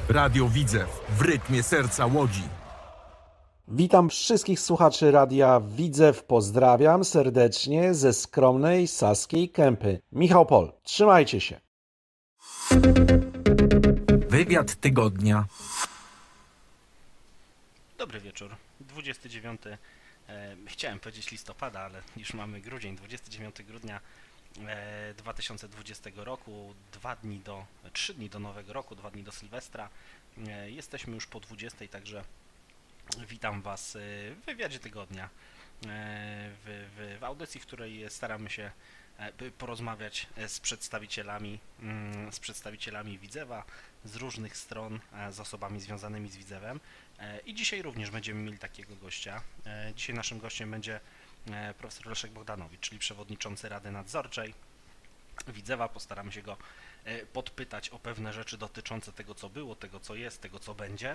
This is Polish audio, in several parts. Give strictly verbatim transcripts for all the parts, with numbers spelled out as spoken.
Radio Widzew w rytmie serca Łodzi. Witam wszystkich słuchaczy Radia Widzew. Pozdrawiam serdecznie ze skromnej Saskiej Kępy. Michał Pol, trzymajcie się. Wywiad tygodnia. Dobry wieczór. dwudziestego dziewiątego, e, chciałem powiedzieć listopada, ale już mamy grudzień. dwudziestego dziewiątego grudnia e, dwa tysiące dwudziestego roku, dwa dni do, trzy dni do Nowego Roku, dwa dni do Sylwestra. E, jesteśmy już po dwudziestej, także witam Was w wywiadzie tygodnia, e, w, w, w audycji, w której staramy się porozmawiać z przedstawicielami, z przedstawicielami Widzewa, z różnych stron, z osobami związanymi z Widzewem. I dzisiaj również będziemy mieli takiego gościa. Dzisiaj naszym gościem będzie profesor Leszek Bogdanowicz, czyli przewodniczący Rady Nadzorczej Widzewa. Postaramy się go podpytać o pewne rzeczy dotyczące tego, co było, tego, co jest, tego, co będzie.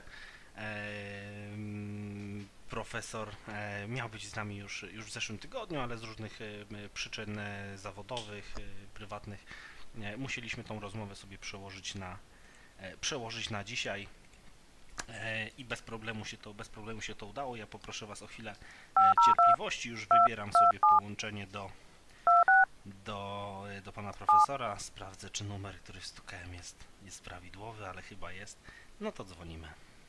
Profesor miał być z nami już, już w zeszłym tygodniu, ale z różnych przyczyn zawodowych, prywatnych musieliśmy tą rozmowę sobie przełożyć na, przełożyć na dzisiaj i bez problemu się to, bez problemu się to udało. Ja poproszę Was o chwilę cierpliwości, już wybieram sobie połączenie do, do, do Pana Profesora. Sprawdzę, czy numer, który stukałem jest, jest prawidłowy, ale chyba jest. No to dzwonimy.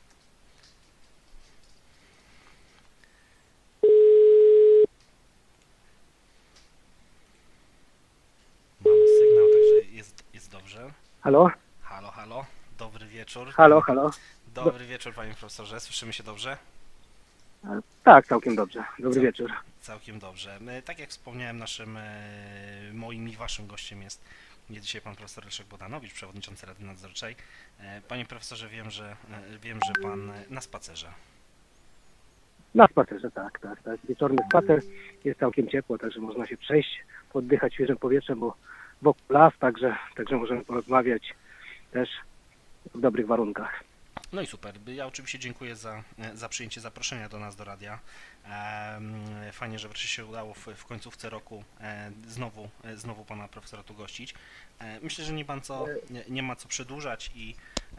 Mamy sygnał, także jest, jest dobrze. Halo? Halo, halo. Dobry wieczór. Halo, halo. Dobry wieczór, panie profesorze. Słyszymy się dobrze? Tak, całkiem dobrze. Dobry Cał, wieczór. Całkiem dobrze. Tak jak wspomniałem, naszym, moim i waszym gościem jest dzisiaj pan profesor Leszek Bogdanowicz, przewodniczący Rady Nadzorczej. Panie profesorze, wiem, że wiem, że pan na spacerze. Na spacerze, tak, tak, tak. Wieczorny spacer, jest całkiem ciepło, także można się przejść, poddychać świeżym powietrzem, bo wokół las, także, także możemy porozmawiać też w dobrych warunkach. No i super. Ja oczywiście dziękuję za, za przyjęcie zaproszenia do nas, do radia. Fajnie, że wreszcie się udało w, w końcówce roku znowu, znowu pana profesora tu gościć. Myślę, że nie, pan co, nie, nie ma co przedłużać i,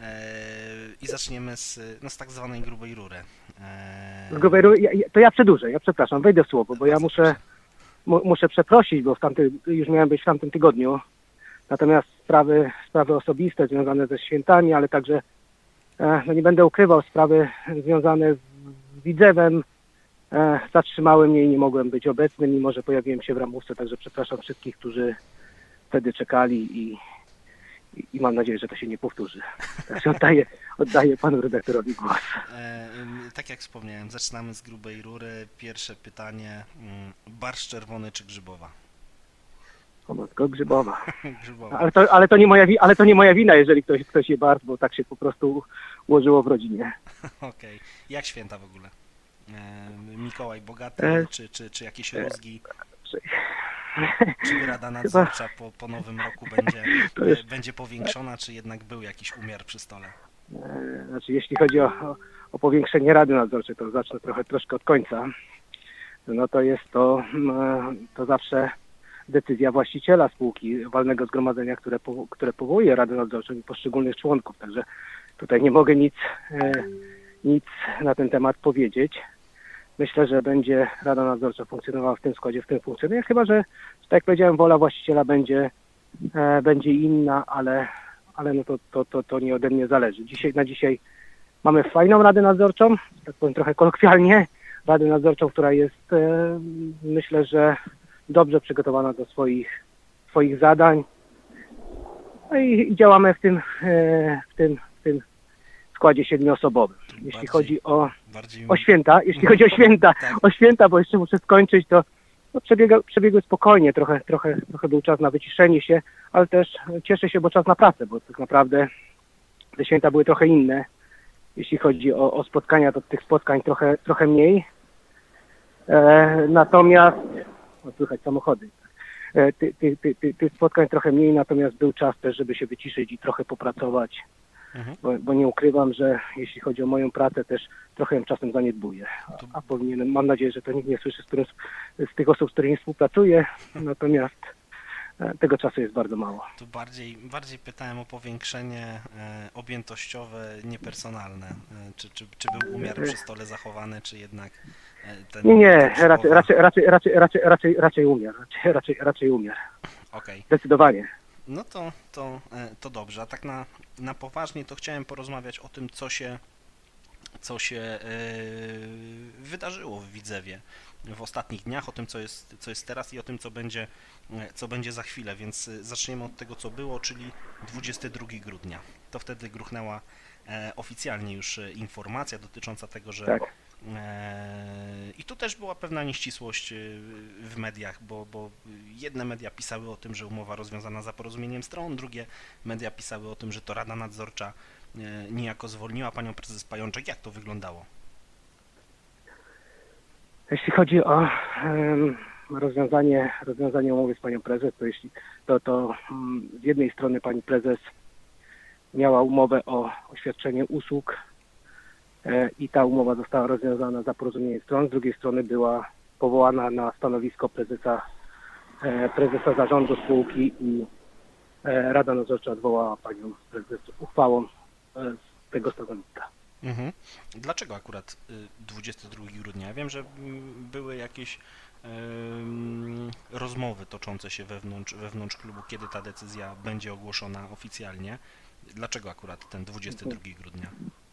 i zaczniemy z, no, z tak zwanej grubej rury. Z grubej rury? Ja, to ja przedłużę, ja przepraszam, wejdę w słowo, bo ja muszę, mu, muszę przeprosić, bo w tamtym, już miałem być w tamtym tygodniu. Natomiast sprawy, sprawy osobiste związane ze świętami, ale także no nie będę ukrywał, sprawy związane z Widzewem e, zatrzymały mnie i nie mogłem być obecny, mimo że pojawiłem się w ramówce, także przepraszam wszystkich, którzy wtedy czekali i, i, i mam nadzieję, że to się nie powtórzy. Także oddaję, oddaję panu redaktorowi głos. E, tak jak wspomniałem, zaczynamy z grubej rury. Pierwsze pytanie, barszcz czerwony czy grzybowa? O matko, grzybowa. grzybowa. Ale, to, ale, to nie moja, ale to nie moja wina, jeżeli ktoś, ktoś je barszcz, bo tak się po prostu ułożyło w rodzinie. Okej. Okay. Jak święta w ogóle? E, Mikołaj bogaty, e, czy, czy, czy jakieś rózgi? E, czy Rada Nadzorcza po, po nowym roku będzie, jest... będzie powiększona, czy jednak był jakiś umiar przy stole? E, znaczy, jeśli chodzi o, o, o powiększenie Rady Nadzorczej, to zacznę trochę troszkę od końca. No to jest to, to zawsze decyzja właściciela spółki, walnego zgromadzenia, które, powo które powołuje Radę Nadzorczą i poszczególnych członków. Także tutaj nie mogę nic, e, nic na ten temat powiedzieć. Myślę, że będzie Rada Nadzorcza funkcjonowała w tym składzie, w tym funkcjonuje, chyba że, tak jak powiedziałem, wola właściciela będzie, e, będzie inna, ale, ale no to, to, to, to nie ode mnie zależy. Dzisiaj, na dzisiaj mamy fajną Radę Nadzorczą, tak powiem trochę kolokwialnie, Radę Nadzorczą, która jest, e, myślę, że dobrze przygotowana do swoich, swoich zadań. No i, i działamy w tym, e, w tym, w tym składzie siedmioosobowym. Jeśli bardziej, chodzi o, bardziej... o święta, jeśli chodzi o święta, tak. o święta, bo jeszcze muszę skończyć, to no, przebiega, przebiegły spokojnie, trochę, trochę, trochę był czas na wyciszenie się, ale też cieszę się, bo czas na pracę, bo tak naprawdę te święta były trochę inne. Jeśli chodzi o, o spotkania, to tych spotkań trochę, trochę mniej. E, natomiast o, słychać samochody. E, ty, ty, ty, ty, tych spotkań trochę mniej, natomiast był czas też, żeby się wyciszyć i trochę popracować. Mhm. Bo, bo nie ukrywam, że jeśli chodzi o moją pracę, też trochę ją czasem zaniedbuję. A, a powinienem, mam nadzieję, że to nikt nie słyszy z, którym, z tych osób, z którymi współpracuję. Natomiast tego czasu jest bardzo mało. Tu bardziej, bardziej pytałem o powiększenie e, objętościowe, niepersonalne. E, czy, czy, czy był umiar przy stole zachowany, czy jednak e, ten... Nie, nie, ten raczej, raczej, raczej, raczej, raczej, raczej, raczej umiar, raczej, raczej, raczej umiar. Okej. Zdecydowanie. No to, to, e, to dobrze. A tak na, na poważnie to chciałem porozmawiać o tym, co się, co się e, wydarzyło w Widzewie w ostatnich dniach, o tym, co jest, co jest teraz i o tym, co będzie, e, co będzie za chwilę. Więc e, zaczniemy od tego, co było, czyli dwudziestego drugiego grudnia. To wtedy gruchnęła e, oficjalnie już e, informacja dotycząca tego, że Tak. e, i tu też była pewna nieścisłość e, w mediach, bo, bo jedne media pisały o tym, że umowa rozwiązana za porozumieniem stron, drugie media pisały o tym, że to Rada Nadzorcza e, niejako zwolniła panią prezes Pajączek. Jak to wyglądało? Jeśli chodzi o em, rozwiązanie, rozwiązanie umowy z panią prezes, to jeśli to, to mm, z jednej strony pani prezes miała umowę o oświadczenie usług e, i ta umowa została rozwiązana za porozumieniem stron, z drugiej strony była powołana na stanowisko prezesa, e, prezesa zarządu spółki i e, Rada Nadzorcza odwołała panią prezes uchwałą e, z tego stanowiska. Mhm. Dlaczego akurat y, dwudziestego drugiego grudnia? Ja wiem, że mm, były jakieś ym, rozmowy toczące się wewnątrz, wewnątrz klubu, kiedy ta decyzja będzie ogłoszona oficjalnie. Dlaczego akurat ten dwudziestego drugiego grudnia?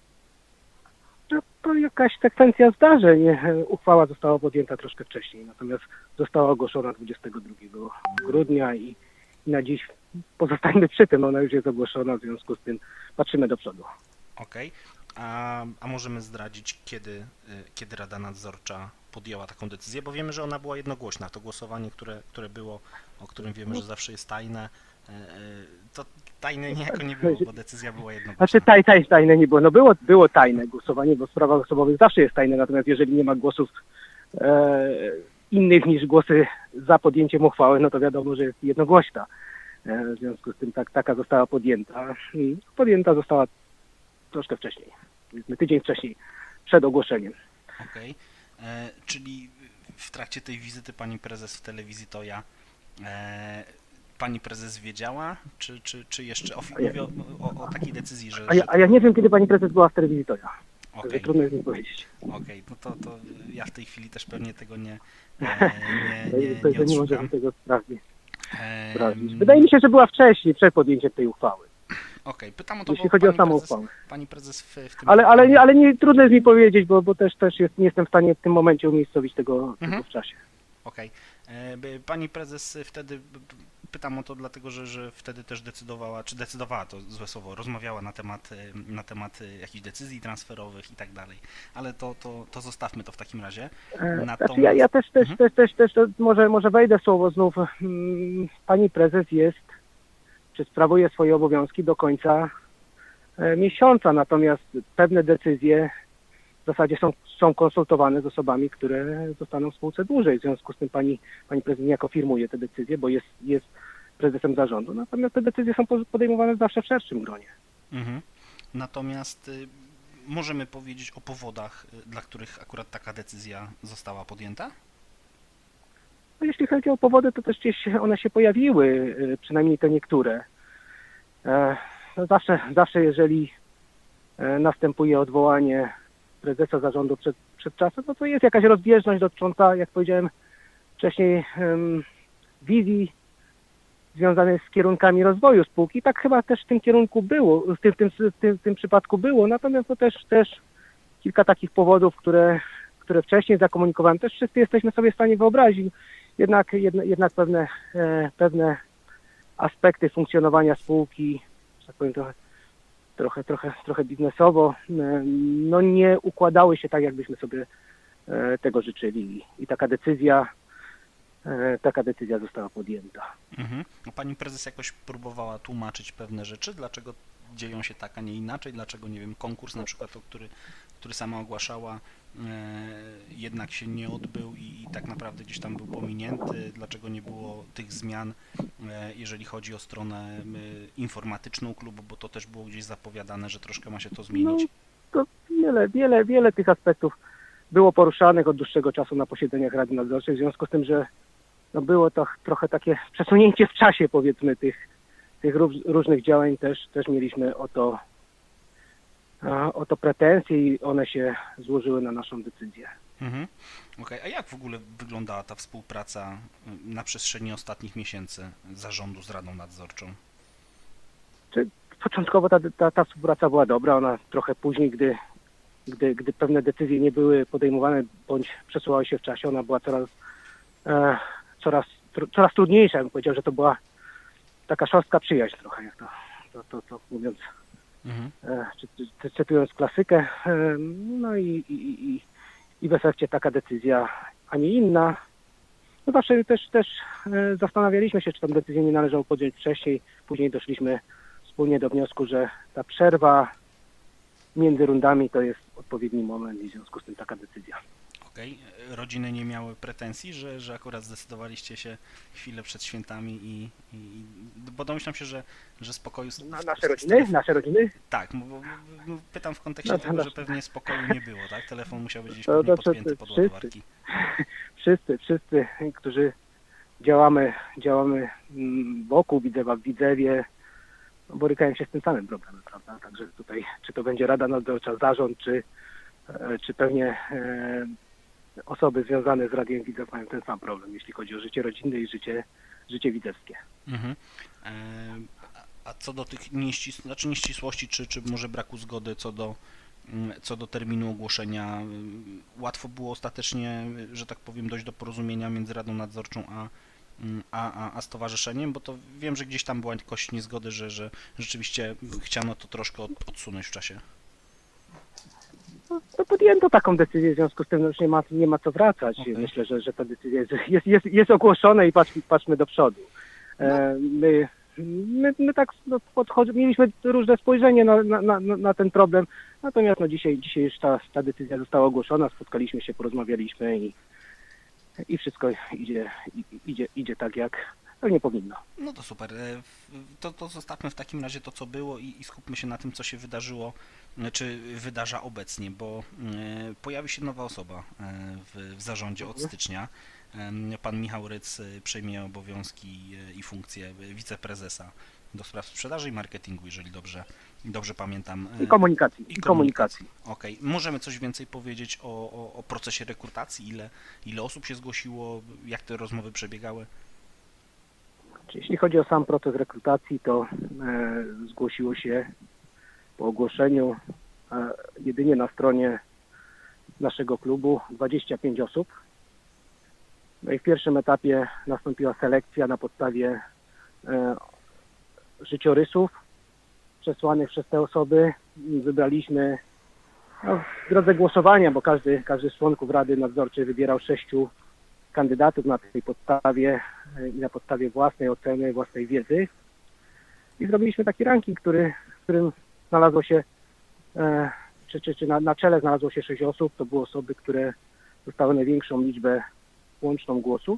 No, to jakaś sekwencja zdarzeń. E, Uchwała została podjęta troszkę wcześniej, natomiast została ogłoszona dwudziestego drugiego grudnia i, i na dziś pozostańmy przy tym. Ona już jest ogłoszona, w związku z tym patrzymy do przodu. Okej. A, a możemy zdradzić, kiedy, y, kiedy Rada Nadzorcza podjęła taką decyzję, bo wiemy, że ona była jednogłośna. To głosowanie, które, które było, o którym wiemy, że zawsze jest tajne, y, y, to tajne niejako nie było, bo decyzja była jednogłośna. Znaczy taj, taj, tajne nie było. No było, było tajne głosowanie, bo w sprawach osobowych zawsze jest tajne, natomiast jeżeli nie ma głosów e, innych niż głosy za podjęciem uchwały, no to wiadomo, że jest jednogłośna. E, w związku z tym tak, taka została podjęta i podjęta została troszkę wcześniej, powiedzmy tydzień wcześniej, przed ogłoszeniem. Okej. E, Czyli w trakcie tej wizyty pani prezes w telewizji Toja e, pani prezes wiedziała, czy, czy, czy jeszcze ofi- mówię o, o, o takiej decyzji, że... A ja, a ja nie wiem, kiedy pani prezes była w telewizji Toja. Okej. Okay. Trudno jest mi powiedzieć. Okej, no to, to ja w tej chwili też pewnie tego nie, e, nie, nie, to, nie to nie możemy odszukam. tego sprawdzić. Em, sprawdzić. Wydaje mi się, że była wcześniej, przed podjęciem tej uchwały. Okej, pytam o to, Jeśli bo chodzi o pani samą prezes, uchwałę. pani prezes w, w tym... Ale, ale, nie, ale nie, trudno jest mi powiedzieć, bo, bo też, też jest, nie jestem w stanie w tym momencie umiejscowić tego, Mhm. tego w czasie. Okej. E, by- Pani prezes wtedy, b- b- pytam o to dlatego, że, że wtedy też decydowała, czy decydowała, to złe słowo, rozmawiała na temat, e, na temat e, jakichś decyzji transferowych i tak dalej, ale to, to, to zostawmy to w takim razie. E, Natomiast- Znaczy ja, ja też, też, Mhm. też, też, też, to może, może wejdę w słowo znów. Mm, Pani prezes jest, czy sprawuje swoje obowiązki do końca e, miesiąca, natomiast pewne decyzje w zasadzie są, są konsultowane z osobami, które zostaną w spółce dłużej. W związku z tym pani, pani prezes niejako firmuje te decyzje, bo jest, jest prezesem zarządu, natomiast te decyzje są po- podejmowane zawsze w szerszym gronie. Mhm. Natomiast y, możemy powiedzieć o powodach, y, dla których akurat taka decyzja została podjęta? No, jeśli chodzi o powody, to też gdzieś one się pojawiły, y, przynajmniej te niektóre. E, No zawsze, zawsze jeżeli e, następuje odwołanie prezesa zarządu przed, przed czasem, no to jest jakaś rozbieżność dotycząca, jak powiedziałem wcześniej, em, wizji związanej z kierunkami rozwoju spółki. Tak chyba też w tym kierunku było, w tym, w tym, w tym, w tym przypadku było, natomiast to też, też kilka takich powodów, które, które wcześniej zakomunikowałem, też wszyscy jesteśmy sobie w stanie wyobrazić. Jednak, jednak, jednak pewne, e, pewne aspekty funkcjonowania spółki, że tak powiem, trochę, trochę, trochę, trochę biznesowo, e, no nie układały się tak, jakbyśmy sobie e, tego życzyli. I taka decyzja, e, taka decyzja została podjęta. Mhm. No, pani prezes jakoś próbowała tłumaczyć pewne rzeczy, dlaczego dzieją się tak, a nie inaczej, dlaczego, nie wiem, konkurs na przykład, o który, który sama ogłaszała, e, jednak się nie odbył i, i tak naprawdę gdzieś tam był pominięty, dlaczego nie było tych zmian, e, jeżeli chodzi o stronę e, informatyczną klubu, bo to też było gdzieś zapowiadane, że troszkę ma się to zmienić. No, to wiele, wiele, wiele tych aspektów było poruszanych od dłuższego czasu na posiedzeniach Rady Nadzorczej, w związku z tym, że no było to trochę takie przesunięcie w czasie, powiedzmy, tych, tych różnych działań. Też, też mieliśmy o to, o to pretensje i one się złożyły na naszą decyzję. Mhm. Okej, a jak w ogóle wyglądała ta współpraca na przestrzeni ostatnich miesięcy zarządu z Radą Nadzorczą? Czy początkowo ta, ta, ta współpraca była dobra, ona trochę później, gdy, gdy, gdy pewne decyzje nie były podejmowane bądź przesuwały się w czasie, ona była coraz, e, coraz, tr, coraz trudniejsza. Ja bym powiedział, że to była taka szorstka przyjaźń trochę, jak to, to, to, to mówiąc, Mhm. e, czy, czy, cytując klasykę. E, no i, i, i, i w efekcie taka decyzja, a nie inna. No zawsze też, też e, zastanawialiśmy się, czy tę decyzję nie należało podjąć wcześniej. Później doszliśmy wspólnie do wniosku, że ta przerwa między rundami to jest odpowiedni moment i w związku z tym taka decyzja. Okej, rodziny nie miały pretensji, że, że akurat zdecydowaliście się chwilę przed świętami i, i bo domyślam się, że, że spokoju... z- Na, z- nasze z- rodziny? Nasze rodziny? Tak, bo, bo, bo pytam w kontekście No, tego, no. że pewnie spokoju nie było, tak? Telefon musiał być gdzieś To pewnie znaczy, podpięty pod wszyscy. ładowarki. Wszyscy, wszyscy, którzy działamy, działamy mm, wokół Widzewa, w Widzewie, no, borykają się z tym samym problemem, prawda? Także tutaj, czy to będzie Rada Nadzorcza, zarząd, czy, e, czy pewnie e, osoby związane z Radiem Widzew mają ten sam problem, jeśli chodzi o życie rodzinne i życie, życie widzewskie. Mhm. E, a- a co do tych nieścis... znaczy nieścisłości, czy, czy może braku zgody co do, mm, co do terminu ogłoszenia, mm, łatwo było ostatecznie, że tak powiem, dojść do porozumienia między Radą Nadzorczą a, mm, a, a, a stowarzyszeniem, bo to wiem, że gdzieś tam była kość niezgody, że, że rzeczywiście chciano to troszkę od, odsunąć w czasie. No podjęto taką decyzję, w związku z tym no już nie ma, nie ma co wracać. Okej. Myślę, że, że ta decyzja jest, jest, jest, jest ogłoszona i patrz, patrzmy do przodu. E, my, my, my tak no, podchodzi, mieliśmy różne spojrzenie na, na, na, na ten problem, natomiast no, dzisiaj, dzisiaj już ta, ta decyzja została ogłoszona, spotkaliśmy się, porozmawialiśmy i, i wszystko idzie, i- idzie, idzie tak, jak pewnie powinno. No to super. E, w- To, to zostawmy w takim razie to, co było i, i skupmy się na tym, co się wydarzyło, e, czy wydarza obecnie, bo e, pojawi się nowa osoba e, w, w zarządzie od stycznia. E, Pan Michał Ryc e, przejmie obowiązki e, i funkcję wiceprezesa do spraw sprzedaży i marketingu, jeżeli dobrze, dobrze pamiętam. E, I komunikacji. I I komunikacji. Okej. Możemy coś więcej powiedzieć o, o, o procesie rekrutacji? Ile, ile osób się zgłosiło? Jak te rozmowy przebiegały? Jeśli chodzi o sam proces rekrutacji, to e, zgłosiło się po ogłoszeniu e, jedynie na stronie naszego klubu dwadzieścia pięć osób. No i w pierwszym etapie nastąpiła selekcja na podstawie e, życiorysów przesłanych przez te osoby. Wybraliśmy no, w drodze głosowania, bo każdy, każdy z członków Rady Nadzorczej wybierał sześciu kandydatów na tej podstawie e, i na podstawie własnej oceny, własnej wiedzy. I zrobiliśmy taki ranking, który, w którym znalazło się, e, czy, czy, czy na, na czele znalazło się sześć osób. To były osoby, które dostały największą liczbę łączną głosów.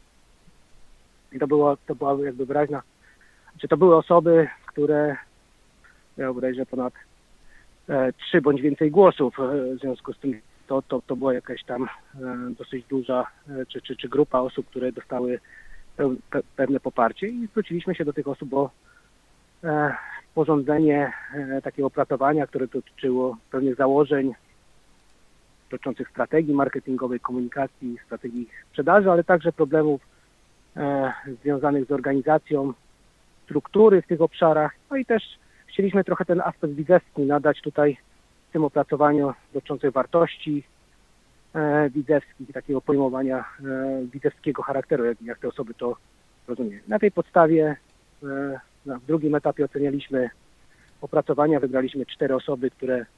I to, było, to była jakby wyraźna, czy to były osoby, które miały bodajże ponad e, trzy bądź więcej głosów. E, w związku z tym to, to, to była jakaś tam e, dosyć duża, e, czy, czy, czy grupa osób, które dostały pe, pe, pewne poparcie i zwróciliśmy się do tych osób o e, sporządzenie e, takiego opracowania, które dotyczyło pewnych założeń dotyczących strategii marketingowej, komunikacji, strategii sprzedaży, ale także problemów e, związanych z organizacją struktury w tych obszarach. No i też chcieliśmy trochę ten aspekt widzewski nadać tutaj w tym opracowaniu dotyczących wartości e, widzewskich, takiego pojmowania e, widzewskiego charakteru, jak, jak te osoby to rozumieją. Na tej podstawie e, na, w drugim etapie ocenialiśmy opracowania, wybraliśmy cztery osoby, które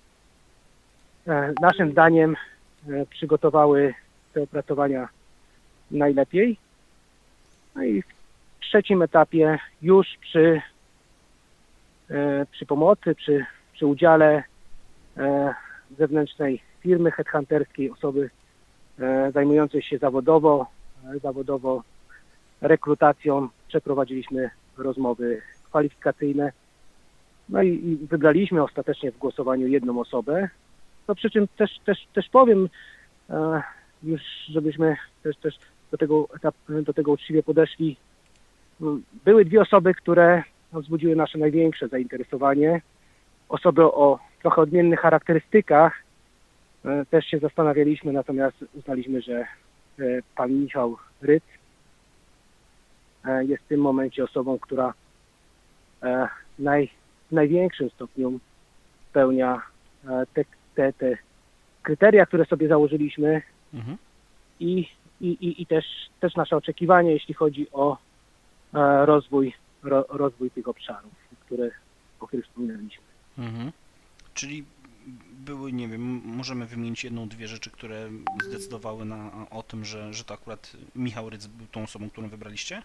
e, naszym zdaniem e, przygotowały te opracowania najlepiej. No i w trzecim etapie już przy, e, przy pomocy, przy, przy udziale e, zewnętrznej firmy headhunterskiej, osoby e, zajmującej się zawodowo, e, zawodowo rekrutacją, przeprowadziliśmy rozmowy kwalifikacyjne. No i, i wybraliśmy ostatecznie w głosowaniu jedną osobę. No przy czym też, też, też powiem, e, już żebyśmy też, też do tego, etap, do tego uczciwie podeszli. Były dwie osoby, które no, wzbudziły nasze największe zainteresowanie. Osoby o trochę odmiennych charakterystykach. E, też się zastanawialiśmy, natomiast uznaliśmy, że e, pan Michał Rydz e, jest w tym momencie osobą, która e, naj, w największym stopniu spełnia e, te, te, te kryteria, które sobie założyliśmy Mhm. i, i, i, i też, też nasze oczekiwania, jeśli chodzi o e, rozwój, ro, rozwój tych obszarów, które, o których wspominaliśmy. Mhm. Czyli były, nie wiem, możemy wymienić jedną, dwie rzeczy, które zdecydowały na, o tym, że, że to akurat Michał Rydz był tą osobą, którą wybraliście?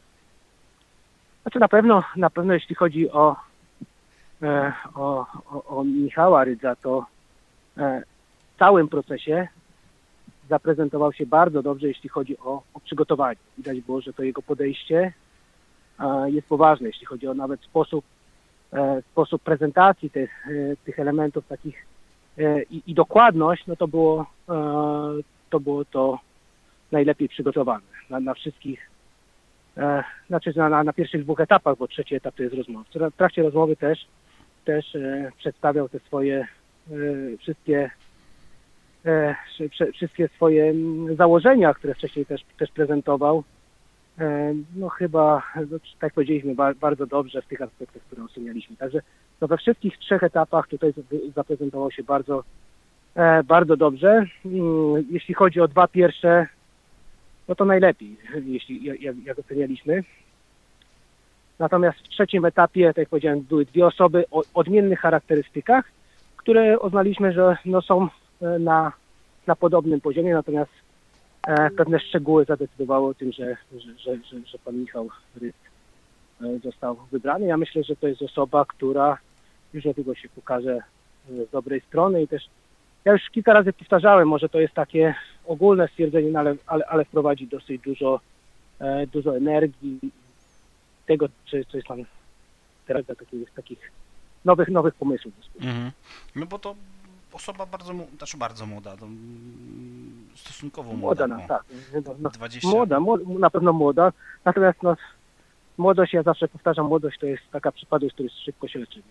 Znaczy na pewno, na pewno jeśli chodzi o, e, o, o, o Michała Rydza, to e, w całym procesie zaprezentował się bardzo dobrze, jeśli chodzi o, o przygotowanie. Widać było, że to jego podejście e, jest poważne, jeśli chodzi o nawet sposób, e, sposób prezentacji tych, e, tych elementów takich e, i, i dokładność, no to było, e, to było to najlepiej przygotowane na, na wszystkich, e, znaczy na, na, na pierwszych dwóch etapach, bo trzeci etap to jest rozmowa. W trakcie rozmowy też, też e, przedstawiał te swoje e, wszystkie E, wszystkie swoje mm, założenia, które wcześniej też, też prezentował. E, no chyba, no, tak jak powiedzieliśmy, ba, bardzo dobrze w tych aspektach, które ocenialiśmy. Także no, we wszystkich trzech etapach tutaj z- zaprezentował się bardzo, e, bardzo dobrze. Mm, jeśli chodzi o dwa pierwsze, no to najlepiej, jeśli, jak, jak ocenialiśmy. Natomiast w trzecim etapie, tak jak powiedziałem, były dwie osoby o odmiennych charakterystykach, które uznaliśmy, że no, są na, na podobnym poziomie, natomiast e, pewne szczegóły zadecydowały o tym, że, że, że, że, że pan Michał Rydz e, został wybrany. Ja myślę, że to jest osoba, która już niedługo się pokaże e, z dobrej strony i też ja już kilka razy powtarzałem, może to jest takie ogólne stwierdzenie, no ale, ale, ale wprowadzi dosyć dużo, e, dużo energii, tego, czy, czy jest tam teraz dla takich, takich nowych, nowych pomysłów. Mhm. No bo to osoba bardzo, mu- znaczy bardzo młoda, to mm, stosunkowo młoda. Młoda, no, bo tak. No, no, dwadzieścia młoda, młoda, na pewno młoda. Natomiast no, młodość, ja zawsze powtarzam, młodość to jest taka przypadłość, która szybko się leczymy.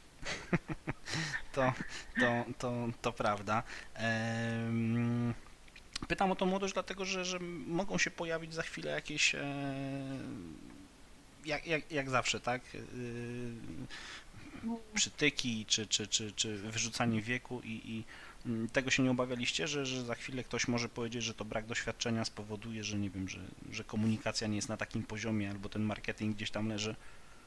To, to, to, to prawda. Em, Pytam o tą młodość dlatego, że, że mogą się pojawić za chwilę jakieś, e, jak, jak, jak zawsze, tak? Y, Przytyki czy, czy, czy, czy wyrzucanie wieku i, i mm, tego się nie obawialiście, że, że za chwilę ktoś może powiedzieć, że to brak doświadczenia spowoduje, że nie wiem, że, że komunikacja nie jest na takim poziomie albo ten marketing gdzieś tam leży?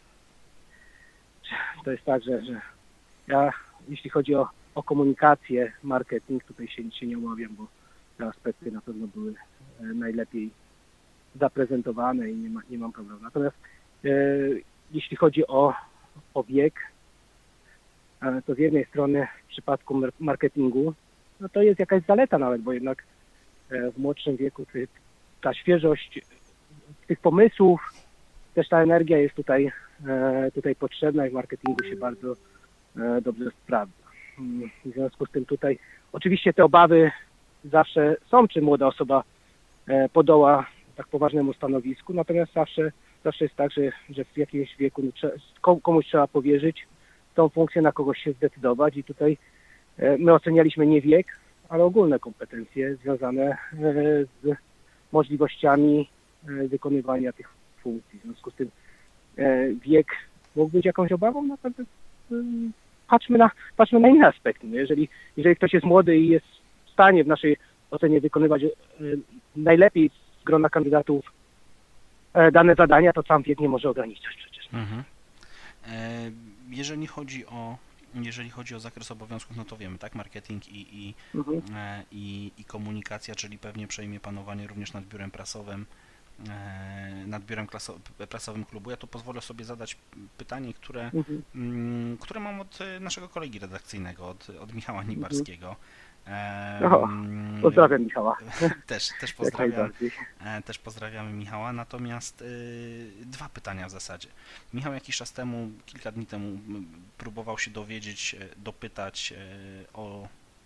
To jest tak, że, że ja, jeśli chodzi o, o komunikację, marketing, tutaj się, się nie obawiam, bo te aspekty na pewno były e, najlepiej zaprezentowane i nie, ma, nie mam problemu. Natomiast e, jeśli chodzi o, o wiek, e, to z jednej strony w przypadku mar- marketingu, no to jest jakaś zaleta nawet, bo jednak e, w młodszym wieku ty, ta świeżość tych pomysłów, też ta energia jest tutaj, e, tutaj potrzebna i w marketingu się bardzo e, dobrze sprawdza. Mm, W związku z tym tutaj oczywiście te obawy zawsze są, czy młoda osoba e, podoła tak poważnemu stanowisku, natomiast zawsze, zawsze jest tak, że, że w jakimś wieku no, trze- kom- komuś trzeba powierzyć tą funkcję, na kogoś się zdecydować i tutaj e, my ocenialiśmy nie wiek, ale ogólne kompetencje związane e, z możliwościami e, wykonywania tych funkcji. W związku z tym e, wiek mógł być jakąś obawą, naprawdę mm, patrzmy na, patrzmy na inne aspekty. No jeżeli, jeżeli ktoś jest młody i jest w stanie w naszej ocenie wykonywać e, najlepiej z grona kandydatów e, dane zadania, to sam wiek nie może ograniczać przecież. Mhm. E, Jeżeli chodzi o jeżeli chodzi o zakres obowiązków, no to wiemy, tak? Marketing i, i, Mhm. e, i, i komunikacja, czyli pewnie przejmie panowanie również nad biurem prasowym, e, nad biurem klaso, prasowym klubu. Ja tu pozwolę sobie zadać pytanie, które, Mhm. mm, które mam od e, naszego kolegi redakcyjnego, od, od Michała Nibarskiego. E, O, mm, Pozdrawiam Michała. Też, też Jak pozdrawiam. najbardziej. E, Też pozdrawiamy Michała, natomiast y, dwa pytania w zasadzie. Michał jakiś czas temu, kilka dni temu m, próbował się dowiedzieć, e, dopytać e, o, o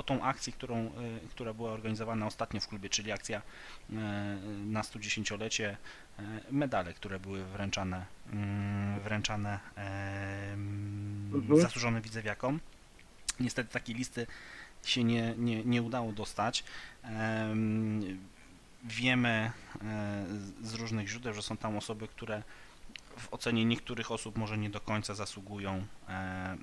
tą akcję, którą, e, która była organizowana ostatnio w klubie, czyli akcja e, na studziesięciolecie, e, medale, które były wręczane, mm, wręczane e, Mhm. zasłużonym widzewiakom. Niestety takiej listy się nie, nie, nie udało dostać. Em, Wiemy e, z różnych źródeł, że są tam osoby, które w ocenie niektórych osób może nie do końca zasługują e,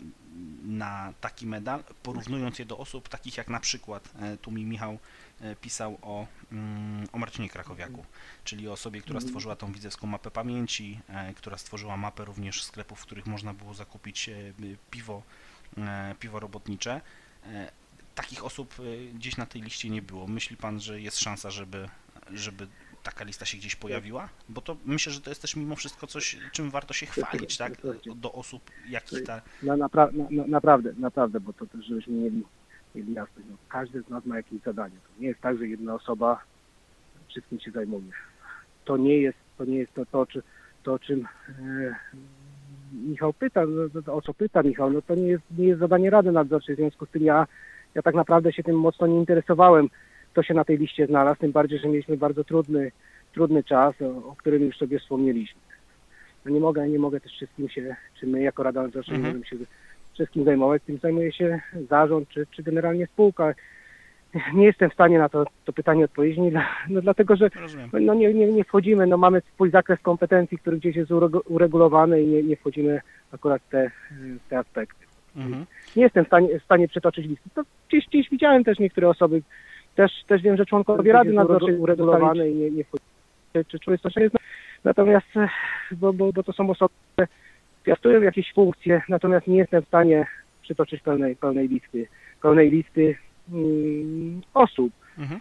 na taki medal, porównując je do osób takich jak na przykład, e, tu mi Michał e, pisał o, mm, o Marcinie Krakowiaku, czyli o osobie, która stworzyła tą widzewską mapę pamięci, e, która stworzyła mapę również sklepów, w których można było zakupić e, piwo, e, piwo robotnicze. E, takich osób e, gdzieś na tej liście nie było. Myśli Pan, że jest szansa, żeby, żeby taka lista się gdzieś pojawiła? Bo to myślę, że to jest też mimo wszystko coś, czym warto się chwalić, tak? Do osób, jakich ta... No, napra- na, na, naprawdę, naprawdę, bo to też żebyśmy mieli, mieli jasność. No, każdy z nas ma jakieś zadanie. To nie jest tak, że jedna osoba wszystkim się zajmuje. To nie jest to, nie jest to, to, czy, to o czym e, Michał pyta, no, to, o co pyta Michał, no to nie jest, nie jest zadanie Rady Nadzorczej, w związku z tym ja, ja tak naprawdę się tym mocno nie interesowałem, kto się na tej liście znalazł, tym bardziej, że mieliśmy bardzo trudny, trudny czas, o, o którym już sobie wspomnieliśmy. No nie mogę, nie mogę też wszystkim się, czy my jako Rada Nadzorcza Mhm. nie możemy się wszystkim zajmować, tym zajmuje się zarząd, czy, czy generalnie spółka. Nie jestem w stanie na to, to pytanie odpowiedzieć, no, no dlatego, że Rozumiem. no nie, nie, nie wchodzimy, no mamy swój zakres kompetencji, który gdzieś jest uregu- uregulowany i nie, nie wchodzimy akurat w te, w te aspekty. Mhm. Nie jestem w stanie, w stanie przytoczyć listy. To gdzieś, gdzieś widziałem też niektóre osoby, też, też wiem, że członkowie Rady Nadzorczej uregulowane i nie, nie wchodzimy, czy, czy człowiek to jest. Natomiast, bo, bo, bo to są osoby, które piastują jakieś funkcje, natomiast nie jestem w stanie przytoczyć pełnej, pełnej listy, pełnej listy mm, osób. Mhm.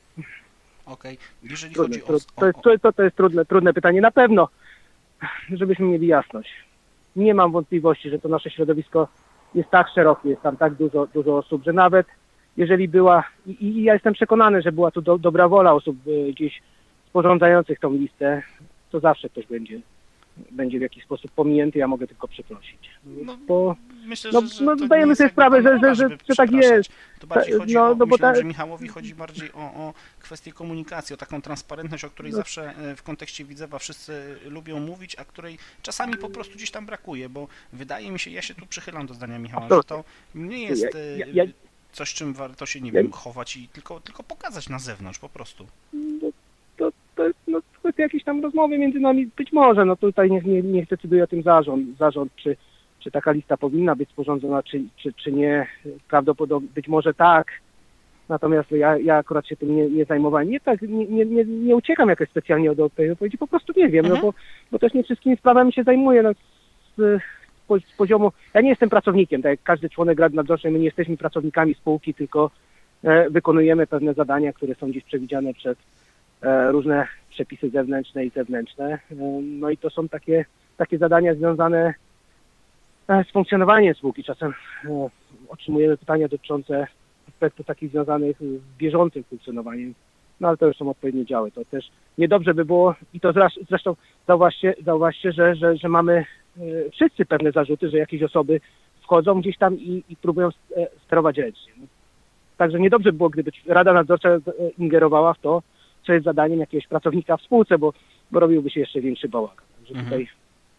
Okej. Jeżeli Trudne, chodzi o... trud, o, to, jest, to, to, to jest trudne, trudne pytanie. Na pewno, żebyśmy mieli jasność. Nie mam wątpliwości, że to nasze środowisko jest tak szerokie, jest tam tak dużo, dużo osób, że nawet jeżeli była, i, i ja jestem przekonany, że była tu do, dobra wola osób y, gdzieś sporządzających tą listę, to zawsze ktoś będzie, będzie w jakiś sposób pominięty, ja mogę tylko przeprosić. No, Bo myślę, no, że, że no, to zdajemy nie jest sobie jakby sprawę, pana że- rola, że- żeby że tak przepraszać. jest. To bardziej Ta- chodzi no, o, no bo myślałem, ta- że Michałowi chodzi bardziej o, o kwestię komunikacji, o taką transparentność, o której No. zawsze e, w kontekście Widzewa wszyscy lubią mówić, a której czasami po prostu gdzieś tam brakuje, bo wydaje mi się, ja się tu przychylam do zdania Michała, że to nie jest Ja- e, ja- ja- coś, czym warto się, nie Ja- wiem, chować i tylko, tylko pokazać na zewnątrz po prostu. no, to, to jest no, kwestia jakiejś tam rozmowy między nami, być może, no tutaj niech nie, niech decyduje o tym zarząd, zarząd czy, czy taka lista powinna być sporządzona, czy, czy, czy nie, prawdopodobnie, być może tak, natomiast ja, ja akurat się tym nie, nie zajmowałem, nie tak, nie, nie, nie, nie uciekam jakoś specjalnie od tej odpowiedzi, po prostu nie wiem, Mhm. no bo, bo też nie wszystkimi sprawami się zajmuję, no, z, z, z poziomu, ja nie jestem pracownikiem, tak jak każdy członek Rady Nadzorczej, my nie jesteśmy pracownikami spółki, tylko e, wykonujemy pewne zadania, które są gdzieś przewidziane przez e, różne przepisy zewnętrzne i zewnętrzne. E, no i to są takie, takie zadania związane e, z funkcjonowaniem spółki. Czasem e, otrzymujemy pytania dotyczące aspektów takich związanych z bieżącym funkcjonowaniem, no ale to już są odpowiednie działy. To też niedobrze by było i to zresztą, zresztą zauważcie, zauważcie że, że, że mamy e, wszyscy pewne zarzuty, że jakieś osoby wchodzą gdzieś tam i, i próbują e, sterować ręcznie. No, także niedobrze by było, gdyby Rada Nadzorcza e, ingerowała w to, co jest zadaniem jakiegoś pracownika w spółce, bo, bo robiłby się jeszcze większy bałagan. Także Mhm. tutaj,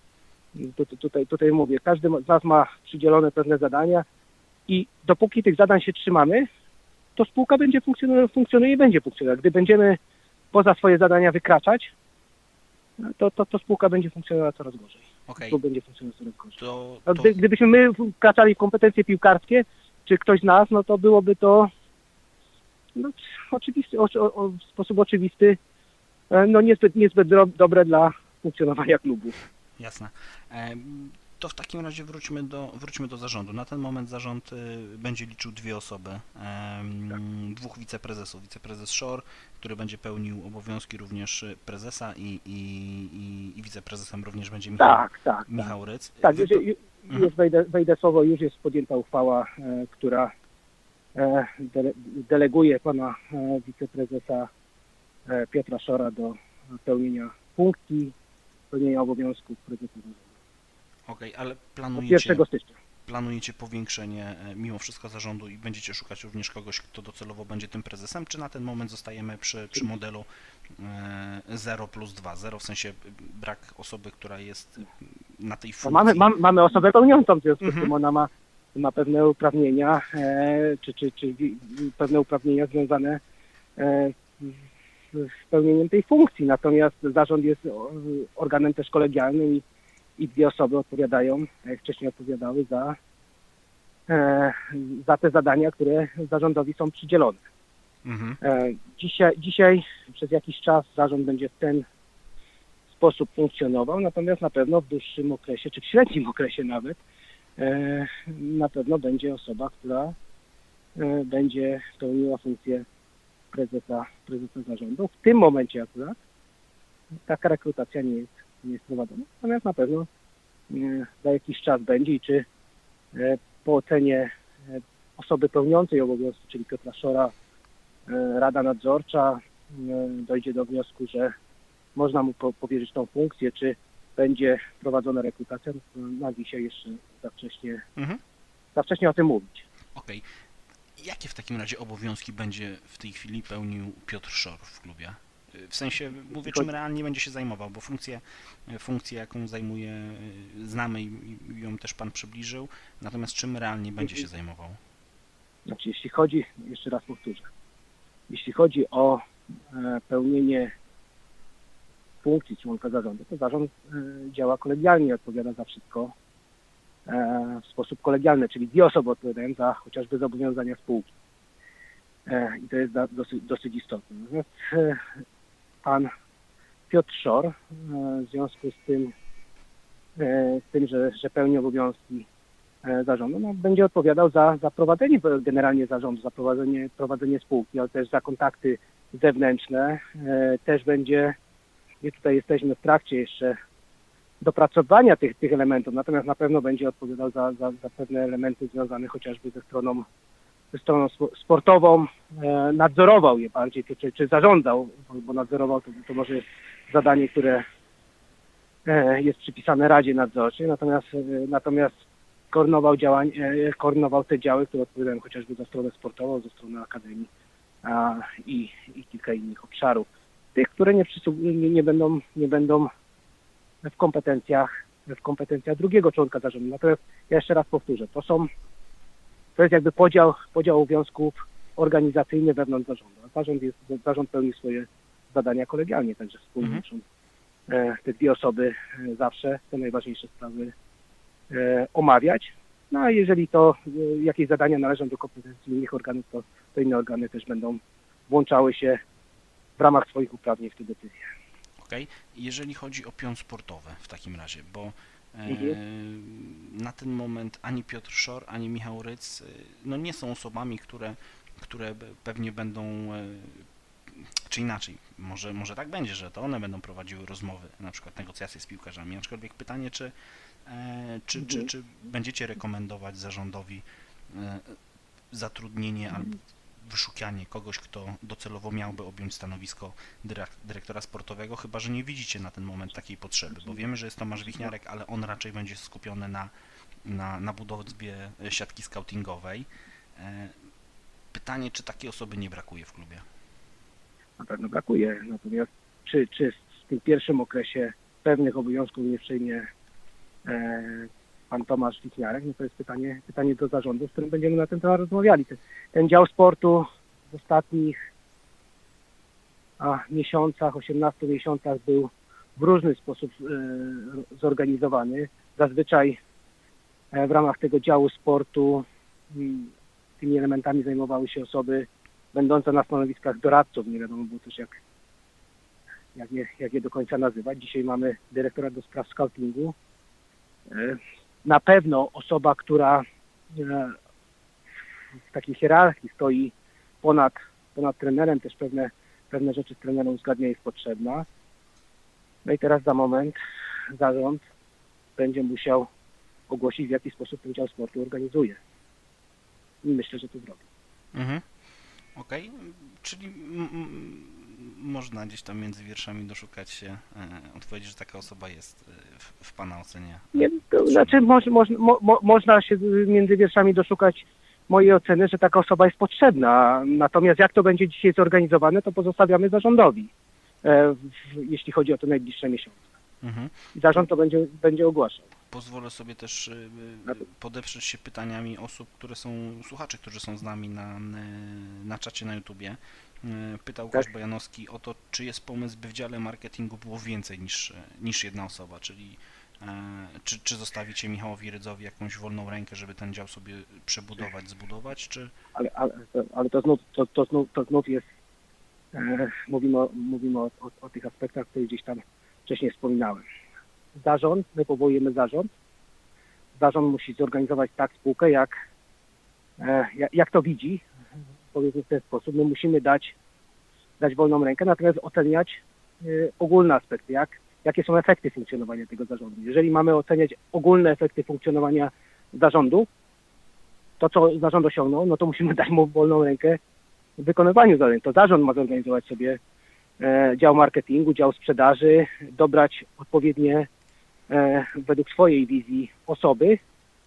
tu- tutaj, tutaj mówię, każdy z nas ma przydzielone pewne zadania i dopóki tych zadań się trzymamy, to spółka będzie funkcjonuje, funkcjonuje i będzie funkcjonować. Gdy będziemy poza swoje zadania wykraczać, to, to, to spółka będzie funkcjonowała coraz gorzej. Okej, Spółka będzie funkcjonować coraz gorzej. to, A to Gdy, gdybyśmy my wkraczali w kompetencje piłkarskie, czy ktoś z nas, no to byłoby to no, oczywisty, o, o, w sposób oczywisty e, no niezbyt, niezbyt dro- dobre dla funkcjonowania klubu. jasne. Em, To w takim razie wróćmy do, wróćmy do zarządu. Na ten moment zarząd y, będzie liczył dwie osoby, em, dwóch wiceprezesów. Wiceprezes Szor, który będzie pełnił obowiązki również y, prezesa i, i, i, i wiceprezesem również będzie Michał, Tak, tak. tak. Michał Ryc. Tak, Wy już, to- już Mhm. wejdę, wejdę słowo, już jest podjęta uchwała, e, która e, dele, deleguje pana e, wiceprezesa e, Piotra Szora do pełnienia funkcji, pełnienia obowiązków prezesa zarządu. Okej, ale Od planujecie, pierwszego stycznia. planujecie powiększenie e, mimo wszystko zarządu i będziecie szukać również kogoś, kto docelowo będzie tym prezesem, czy na ten moment zostajemy przy, przy modelu e, zero plus dwa? zero w sensie brak osoby, która jest na tej No funkcji. mamy, mam, mamy osobę pełniącą, w związku Mhm. z tym ona ma, ma pewne uprawnienia, e, czy, czy, czy wi- pewne uprawnienia związane e, z, z pełnieniem tej funkcji. Natomiast zarząd jest o, organem też kolegialnym i, i dwie osoby odpowiadają, tak jak wcześniej odpowiadały, za, e, za te zadania, które zarządowi są przydzielone. Mhm. E, Dzisiaj, dzisiaj przez jakiś czas zarząd będzie w ten sposób funkcjonował, natomiast na pewno w dłuższym okresie, czy w średnim okresie nawet, e, na pewno będzie osoba, która e, będzie pełniła funkcję prezesa, prezesa zarządu. W tym momencie akurat taka rekrutacja nie jest, nie jest prowadzona, natomiast na pewno e, za jakiś czas będzie i czy e, po ocenie e, osoby pełniącej obowiązki, czyli Piotra Szora, e, Rada Nadzorcza e, dojdzie do wniosku, że można mu po, powierzyć tą funkcję, czy będzie prowadzona rekrutacja, no, na dzisiaj jeszcze za wcześnie, Mhm. za wcześnie o tym mówić. Okej. Jakie w takim razie obowiązki będzie w tej chwili pełnił Piotr Szor w klubie? W sensie, mówię, czym realnie będzie się zajmował, bo funkcję, funkcję jaką zajmuje, znamy i i ją też Pan przybliżył, natomiast czym realnie będzie się zajmował? Znaczy, jeśli chodzi, jeszcze raz powtórzę, jeśli chodzi o e, pełnienie funkcji członka zarządu, to zarząd e, działa kolegialnie, odpowiada za wszystko e, w sposób kolegialny, czyli dwie osoby odpowiadają za chociażby zobowiązania spółki. E, I to jest da, dosyć, dosyć istotne. Natomiast e, pan Piotr Szor, e, w związku z tym, e, z tym że, że pełni obowiązki e, zarządu, no, będzie odpowiadał za, za prowadzenie generalnie zarządu, za prowadzenie, prowadzenie spółki, ale też za kontakty zewnętrzne. E, też będzie, i tutaj jesteśmy w trakcie jeszcze dopracowania tych, tych elementów, natomiast na pewno będzie odpowiadał za, za, za pewne elementy związane chociażby ze stroną, ze stroną spo- sportową, e, nadzorował je bardziej, czy, czy, czy zarządzał, bo, bo nadzorował to, to może zadanie, które e, jest przypisane Radzie Nadzorczej, natomiast, e, natomiast koordynował, działań, e, koordynował te działy, które odpowiadają chociażby za stronę sportową, za stronę akademii a, i, i kilka innych obszarów. Tych, które nie, przysług- nie, nie, będą, nie będą w kompetencjach, w kompetencjach drugiego członka zarządu. Natomiast ja jeszcze raz powtórzę, to są, to jest jakby podział, podział obowiązków organizacyjny wewnątrz zarządu. A zarząd, jest, zarząd pełni swoje zadania kolegialnie, także wspólnie Mhm. muszą e, te dwie osoby e, zawsze te najważniejsze sprawy e, omawiać. No a jeżeli to e, jakieś zadania należą do kompetencji innych organów, to, to inne organy też będą włączały się w ramach swoich uprawnień w te decyzje. Okej. Jeżeli chodzi o pion sportowy w takim razie, bo e, Mhm. na ten moment ani Piotr Szor, ani Michał Ryc e, no nie są osobami, które, które be- pewnie będą, e, czy inaczej, może, może tak będzie, że to one będą prowadziły rozmowy, na przykład negocjacje z piłkarzami, aczkolwiek pytanie, czy, e, czy, czy, Mhm. czy będziecie rekomendować zarządowi e, zatrudnienie albo wyszukianie kogoś, kto docelowo miałby objąć stanowisko dyrek- dyrektora sportowego, chyba że nie widzicie na ten moment takiej potrzeby, bo wiemy, że jest Tomasz Wichniarek, ale on raczej będzie skupiony na, na, na budowie siatki scoutingowej. E, Pytanie, czy takiej osoby nie brakuje w klubie? Na pewno brakuje. Natomiast czy, czy w tym pierwszym okresie pewnych obowiązków nie przejmie e, pan Tomasz Wichniarek, no to jest pytanie, pytanie do zarządu, z którym będziemy na ten temat rozmawiali. Ten, ten dział sportu w ostatnich a, miesiącach, osiemnastu miesiącach był w różny sposób e, zorganizowany. Zazwyczaj e, w ramach tego działu sportu m, tymi elementami zajmowały się osoby będące na stanowiskach doradców. Nie wiadomo było też jak, jak, je, jak je do końca nazywać. Dzisiaj mamy dyrektora do spraw scoutingu. E, Na pewno osoba, która e, w takiej hierarchii stoi ponad, ponad trenerem, też pewne, pewne rzeczy z trenerem uzgadnia, jest potrzebna. No i teraz za moment zarząd będzie musiał ogłosić, w jaki sposób ten dział sportu organizuje. I myślę, że to zrobi. Mhm. Okej, czyli mm, mm, można gdzieś tam między wierszami doszukać się e, odpowiedzi, że taka osoba jest e, w, w Pana ocenie. Nie, to znaczy moż, moż, mo, mo, można się między wierszami doszukać mojej oceny, że taka osoba jest potrzebna. Natomiast jak to będzie dzisiaj zorganizowane, to pozostawiamy zarządowi, e, w, jeśli chodzi o te najbliższe miesiące. Mhm. I zarząd to będzie, będzie ogłaszał. Pozwolę sobie też y, y, podeprzeć się pytaniami osób, które są, słuchaczy, którzy są z nami na, y, na czacie na YouTubie. Y, Pytał Tak. Łukasz Bojanowski o to, czy jest pomysł, by w dziale marketingu było więcej niż, niż jedna osoba, czyli y, czy, czy zostawicie Michałowi Rydzowi jakąś wolną rękę, żeby ten dział sobie przebudować, zbudować, czy... Ale, ale, ale to, znów, to, to, znów, to znów jest, e, mówimy, o, mówimy o, o, o tych aspektach, które gdzieś tam wcześniej wspominałem. Zarząd, my powołujemy zarząd. Zarząd musi zorganizować tak spółkę, jak, e, jak, jak to widzi, powiedzmy w ten sposób. My musimy dać, dać wolną rękę, natomiast oceniać e, ogólne aspekty, jak, jakie są efekty funkcjonowania tego zarządu. Jeżeli mamy oceniać ogólne efekty funkcjonowania zarządu, to co zarząd osiągnął, no to musimy dać mu wolną rękę w wykonywaniu zadań. To zarząd ma zorganizować sobie e, dział marketingu, dział sprzedaży, dobrać odpowiednie e, według swojej wizji osoby,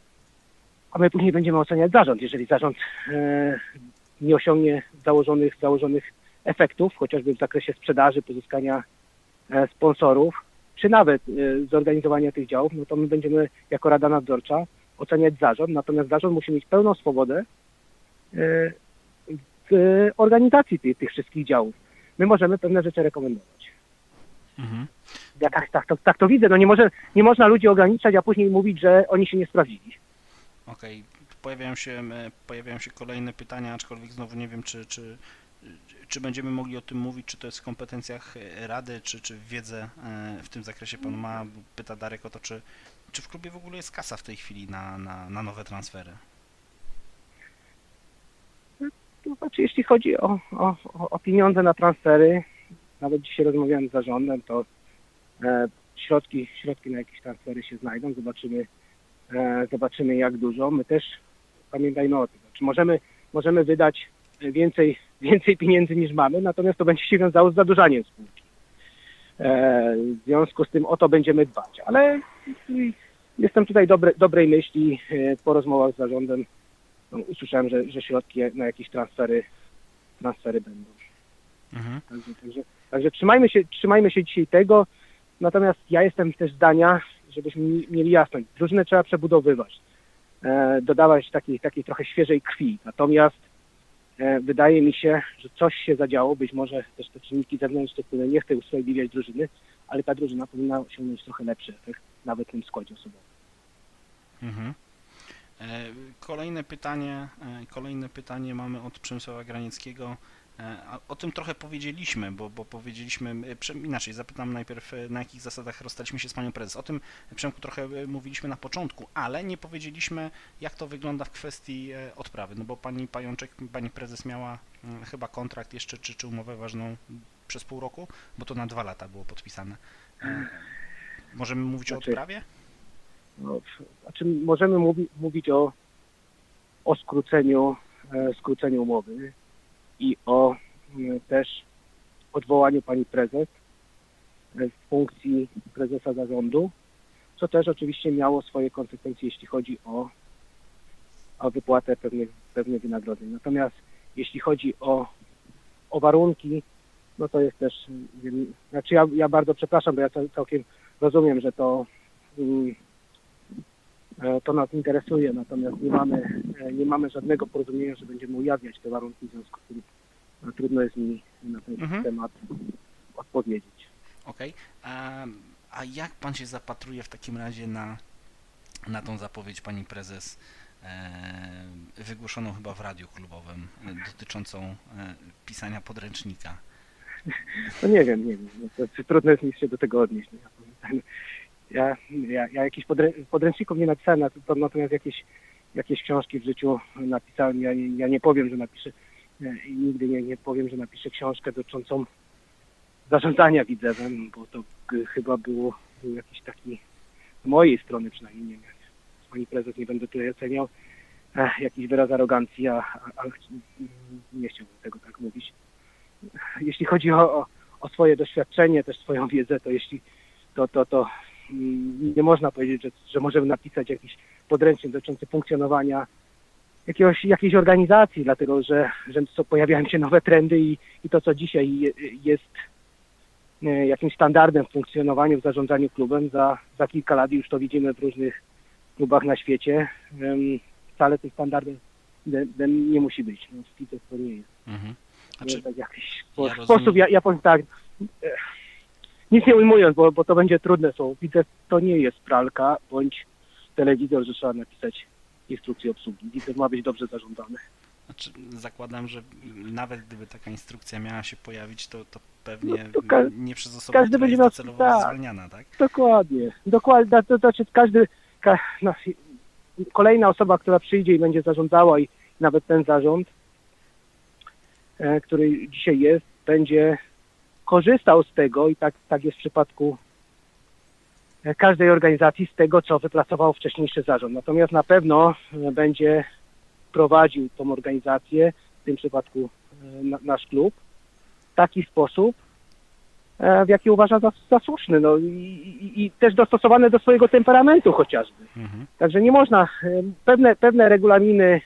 a my później będziemy oceniać zarząd. Jeżeli zarząd e, nie osiągnie założonych, założonych efektów, chociażby w zakresie sprzedaży, pozyskania e, sponsorów, czy nawet e, zorganizowania tych działów, no to my będziemy jako Rada Nadzorcza oceniać zarząd, natomiast zarząd musi mieć pełną swobodę e, w organizacji tych, tych wszystkich działów. My możemy pewne rzeczy rekomendować. Mhm. Ja tak, tak, to, tak to widzę. No nie, może, nie można ludzi ograniczać, a później mówić, że oni się nie sprawdzili. Okej, pojawiają się, e, pojawiają się kolejne pytania, aczkolwiek znowu nie wiem, czy, czy, czy będziemy mogli o tym mówić, czy to jest w kompetencjach Rady, czy, czy wiedzę e, w tym zakresie Pan ma. Pyta Darek o to, czy, czy w klubie w ogóle jest kasa w tej chwili na, na, na nowe transfery. To znaczy, jeśli chodzi o, o, o pieniądze na transfery, nawet dzisiaj rozmawiałem z zarządem, to e, środki, środki na jakieś transfery się znajdą, zobaczymy, e, zobaczymy jak dużo. My też pamiętajmy o tym, znaczy możemy, możemy wydać więcej, więcej pieniędzy niż mamy, natomiast to będzie się wiązało z zadłużaniem spółki. E, w związku z tym o to będziemy dbać, ale jestem tutaj dobre, dobrej myśli, e, po rozmowach z zarządem no, usłyszałem, że, że środki na jakieś transfery, transfery będą. Mhm. Także, także, także trzymajmy się, trzymajmy się dzisiaj tego, natomiast ja jestem też zdania, żebyśmy mieli jasność, drużynę trzeba przebudowywać, e, dodawać takiej, takiej trochę świeżej krwi, natomiast e, wydaje mi się, że coś się zadziało, być może też te czynniki zewnętrzne, które nie chcę usprawiedliwiać drużyny, ale ta drużyna powinna osiągnąć trochę lepszy efekt, nawet w tym składzie osobowym. Mhm. Kolejne pytanie, kolejne pytanie mamy od Przemysława Granieckiego. O tym trochę powiedzieliśmy, bo, bo powiedzieliśmy, inaczej zapytam najpierw, na jakich zasadach rozstaliśmy się z Panią Prezes. O tym, Przemku, trochę mówiliśmy na początku, ale nie powiedzieliśmy, jak to wygląda w kwestii odprawy, no bo Pani Pajączek, Pani Prezes miała chyba kontrakt jeszcze, czy, czy umowę ważną przez pół roku, bo to na dwa lata było podpisane. Możemy mówić Znaczy, o odprawie? No, znaczy możemy mówi, mówić o, o skróceniu, e, skróceniu umowy i o m, też odwołaniu pani prezes z funkcji prezesa zarządu, co też oczywiście miało swoje konsekwencje, jeśli chodzi o, o wypłatę pewnych, pewnych wynagrodzeń. Natomiast jeśli chodzi o, o warunki, no to jest też, znaczy ja, ja bardzo przepraszam, bo ja całkiem rozumiem, że to um, to nas interesuje, natomiast nie mamy, nie mamy żadnego porozumienia, że będziemy ujawniać te warunki, w związku z tym no, trudno jest mi na ten mhm. temat odpowiedzieć. Okej. Okay. A, a jak Pan się zapatruje w takim razie na, na tą zapowiedź Pani Prezes e, wygłoszoną chyba w radiu klubowym e, dotyczącą e, pisania podręcznika? No nie wiem, nie wiem. No, to, trudno jest mi się do tego odnieść. No, ja Ja, ja, ja jakichś podrę, podręczników nie napisałem, natomiast jakieś, jakieś książki w życiu napisałem. Ja, ja nie powiem, że napiszę i nigdy nie, nie powiem, że napiszę książkę dotyczącą zarządzania widzewem, bo to chyba było, był jakiś taki, z mojej strony przynajmniej, nie wiem, Pani Prezes nie będę tutaj oceniał, jakiś wyraz arogancji, a, a, a nie chciałbym tego tak mówić. Jeśli chodzi o, o, o swoje doświadczenie, też swoją wiedzę, to jeśli to, to, to nie można powiedzieć, że, że możemy napisać jakiś podręcznik dotyczący funkcjonowania jakiegoś, jakiejś organizacji, dlatego że, że to pojawiają się nowe trendy i, i to, co dzisiaj jest jakimś standardem w funkcjonowaniu, w zarządzaniu klubem, za, za kilka lat już to widzimy w różnych klubach na świecie. Wcale tym standardem nie musi być. No, w Widzew to nie jest. Mhm. Znaczy, nie, tak jakiś ja sposób, rozumiem... ja, ja powiem tak, nic nie ujmując, bo, bo to będzie trudne słowo. Widzew to nie jest pralka bądź telewizor, że trzeba napisać instrukcję obsługi. Widzew ma być dobrze zarządzany. Znaczy, zakładam, że nawet gdyby taka instrukcja miała się pojawić, to, to pewnie no to ka- nie przez osobę, każdy która będzie jest miał- docelowo tak. zwalniana, tak? Dokładnie, dokładnie, to znaczy każdy, ka, no, kolejna osoba, która przyjdzie i będzie zarządzała i nawet ten zarząd, e, który dzisiaj jest, będzie korzystał z tego i tak, tak jest w przypadku e, każdej organizacji, z tego, co wypracował wcześniejszy zarząd. Natomiast na pewno e, będzie prowadził tą organizację, w tym przypadku e, na, nasz klub, w taki sposób, w jaki uważa za, za słuszny, no i, i, i też dostosowane do swojego temperamentu chociażby. Mhm. Także nie można, e, pewne, pewne regulaminy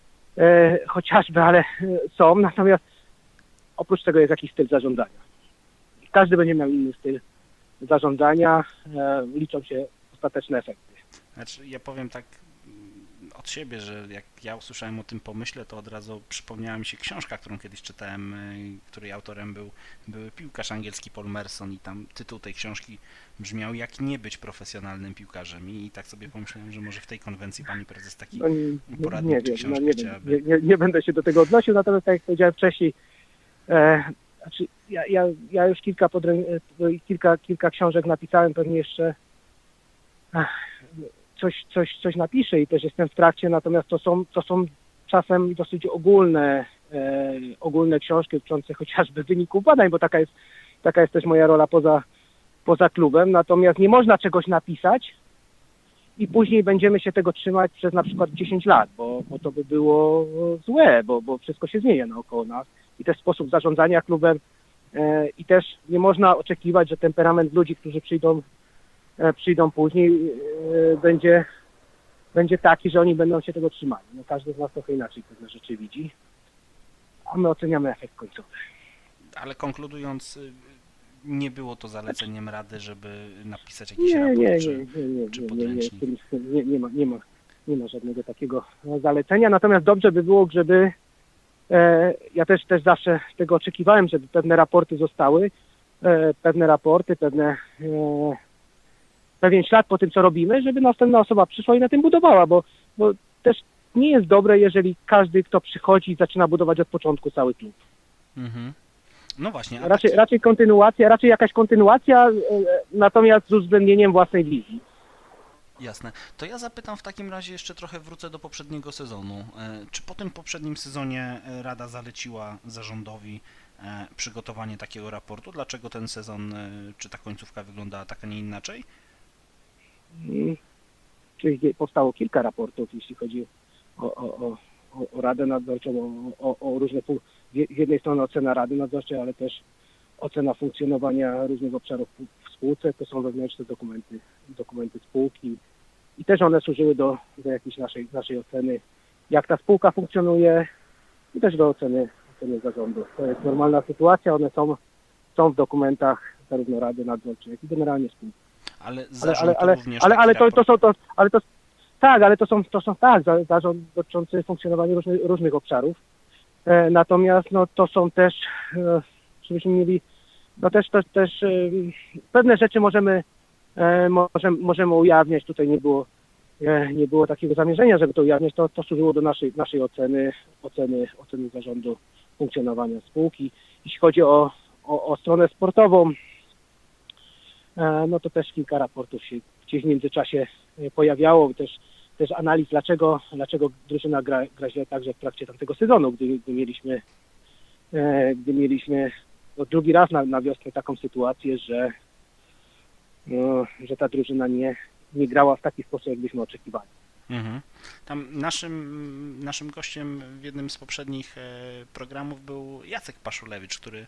e, chociażby, ale e, są, natomiast oprócz tego jest jakiś styl zarządzania. Każdy będzie miał inny styl zarządzania, e, liczą się ostateczne efekty. Znaczy, ja powiem tak od siebie, że jak ja usłyszałem o tym pomyśle, to od razu przypomniała mi się książka, którą kiedyś czytałem, której autorem był były piłkarz angielski Paul Merson i tam tytuł tej książki brzmiał "Jak nie być profesjonalnym piłkarzem" i tak sobie pomyślałem, że może w tej konwencji pani prezes taki No, nie, poradnik nie czy wiem, książkę no, nie, chciałaby. nie, nie, nie będę się do tego odnosił, natomiast tak jak powiedziałem wcześniej, e, znaczy ja, ja, ja już kilka, podrę- kilka, kilka książek napisałem, pewnie jeszcze ach, coś, coś, coś napiszę i też jestem w trakcie, natomiast to są, to są czasem dosyć ogólne, e, ogólne książki dotyczące chociażby wyników badań, bo taka jest, taka jest też moja rola poza, poza klubem, natomiast nie można czegoś napisać i później będziemy się tego trzymać przez na przykład dziesięć lat, bo, bo to by było złe, bo, bo wszystko się zmienia naokoło nas i też sposób zarządzania klubem e, i też nie można oczekiwać, że temperament ludzi, którzy przyjdą przyjdą później, yy, będzie, będzie taki, że oni będą się tego trzymali. No, każdy z nas trochę inaczej pewne rzeczy widzi, a my oceniamy efekt końcowy. Ale konkludując, nie było to zaleceniem Rady, żeby napisać jakiś Nie, raport nie, czy, nie, nie, nie, czy nie, nie, podręcznik. nie, nie, nie, ma, nie, ma, nie ma żadnego takiego zalecenia, natomiast dobrze by było, żeby e, ja też, też zawsze tego oczekiwałem, żeby pewne raporty zostały, e, pewne raporty, pewne e, pewien ślad po tym, co robimy, żeby następna osoba przyszła i na tym budowała, bo, bo też nie jest dobre, jeżeli każdy, kto przychodzi, zaczyna budować od początku cały klub. Mhm. No właśnie. a Raczej, taki- raczej kontynuacja, raczej jakaś kontynuacja, e, natomiast z uwzględnieniem własnej wizji. Jasne. To ja zapytam w takim razie jeszcze trochę, wrócę do poprzedniego sezonu. E, Czy po tym poprzednim sezonie e, Rada zaleciła zarządowi e, przygotowanie takiego raportu? Dlaczego ten sezon, e, czy ta końcówka wyglądała tak, a nie inaczej? Mm, Czyli powstało kilka raportów, jeśli chodzi o, o, o, o- o Radę Nadzorczą, o, o, o różne, fu- z jednej strony ocena Rady Nadzorczej, ale też ocena funkcjonowania różnych obszarów w spółce, to są wewnętrzne dokumenty, dokumenty spółki i też one służyły do, do jakiejś naszej, naszej oceny, jak ta spółka funkcjonuje i też do oceny, oceny zarządu. To jest normalna sytuacja, one są, są w dokumentach zarówno Rady Nadzorczej, jak i generalnie spółki. Ale Ale, zarząd ale, ale, również ale, taki ale to, raport. to są to, ale to, tak, ale to są, to są tak, za- zarząd dotyczący funkcjonowania różnych, różnych obszarów. E, natomiast no, to są też, e, żebyśmy mieli, no też, też, też e, pewne rzeczy możemy, e, możemy, możemy ujawniać. Tutaj nie było, e, nie było takiego zamierzenia, żeby to ujawniać. To, to służyło do naszej, naszej oceny, oceny, oceny zarządu funkcjonowania spółki. Jeśli chodzi o, o, o stronę sportową, e, no to też kilka raportów się gdzieś w międzyczasie e, pojawiało, też, też analiz, dlaczego, dlaczego drużyna gra, gra źle także w trakcie tamtego sezonu, gdy, gdy mieliśmy, e, gdy mieliśmy no, drugi raz na, na wiosnę taką sytuację, że, no, że ta drużyna nie, nie grała w taki sposób, jakbyśmy oczekiwali. Mhm. Tam naszym, naszym gościem w jednym z poprzednich e, programów był Jacek Paszulewicz, który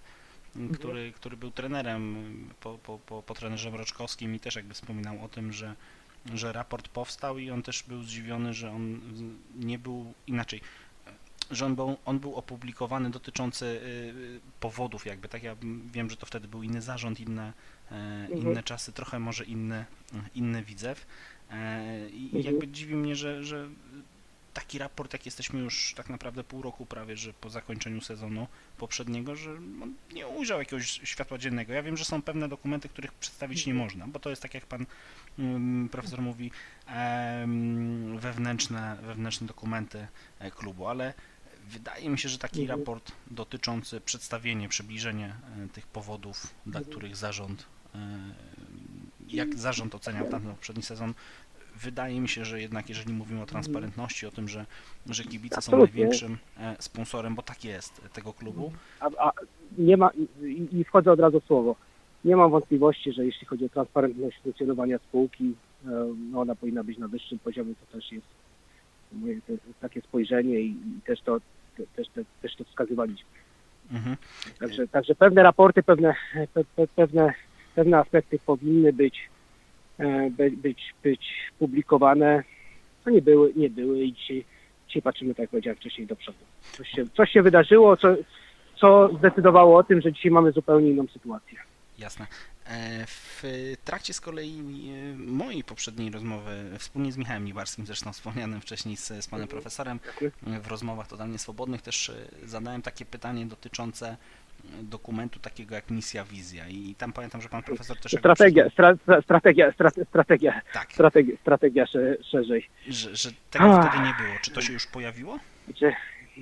który, który był trenerem po, po, po, po trenerze Mroczkowskim i też jakby wspominał o tym, że, że raport powstał i on też był zdziwiony, że on nie był inaczej, że on był, on był opublikowany dotyczący powodów jakby, tak? Ja wiem, że to wtedy był inny zarząd, inne, inne mhm. czasy, trochę może inny, inny Widzew i mhm. jakby dziwi mnie, że, że taki raport, jak jesteśmy już tak naprawdę pół roku prawie, że po zakończeniu sezonu poprzedniego, że on nie ujrzał jakiegoś światła dziennego. Ja wiem, że są pewne dokumenty, których przedstawić nie można, bo to jest tak jak pan um, profesor mówi, um, wewnętrzne, wewnętrzne dokumenty klubu, ale wydaje mi się, że taki mhm. raport dotyczący przedstawienia, przybliżenie e, tych powodów, dla mhm. których zarząd, e, jak zarząd oceniał tamten poprzedni sezon, wydaje mi się, że jednak jeżeli mówimy o transparentności, o tym, że, że kibice Absolutnie. są największym e, sponsorem, bo tak jest, tego klubu. A, a nie ma, i, i wchodzę od razu w słowo, nie mam wątpliwości, że jeśli chodzi o transparentność funkcjonowania spółki, e, no ona powinna być na wyższym poziomie, to też jest moje to, takie spojrzenie i, i też to te, też, te, też to wskazywaliśmy. Mhm. Także, także pewne raporty, pewne, pe, pe, pewne, pewne aspekty powinny być, e, być, być, być publikowane, co nie były, nie były i dzisiaj, dzisiaj patrzymy, tak jak powiedziałem wcześniej, do przodu. Coś się, coś się wydarzyło, co, co zdecydowało o tym, że dzisiaj mamy zupełnie inną sytuację. Jasne. W trakcie z kolei mojej poprzedniej rozmowy, wspólnie z Michałem Nibarskim, zresztą wspomnianym wcześniej z, z panem profesorem, w rozmowach totalnie swobodnych też zadałem takie pytanie dotyczące dokumentu takiego jak misja, wizja i tam pamiętam, że pan profesor też... Strategia, stra, strategia, strate, strategia, tak. strategia, strategia szerzej. Że, że tego A. wtedy nie było. Czy to się już pojawiło? Znaczy,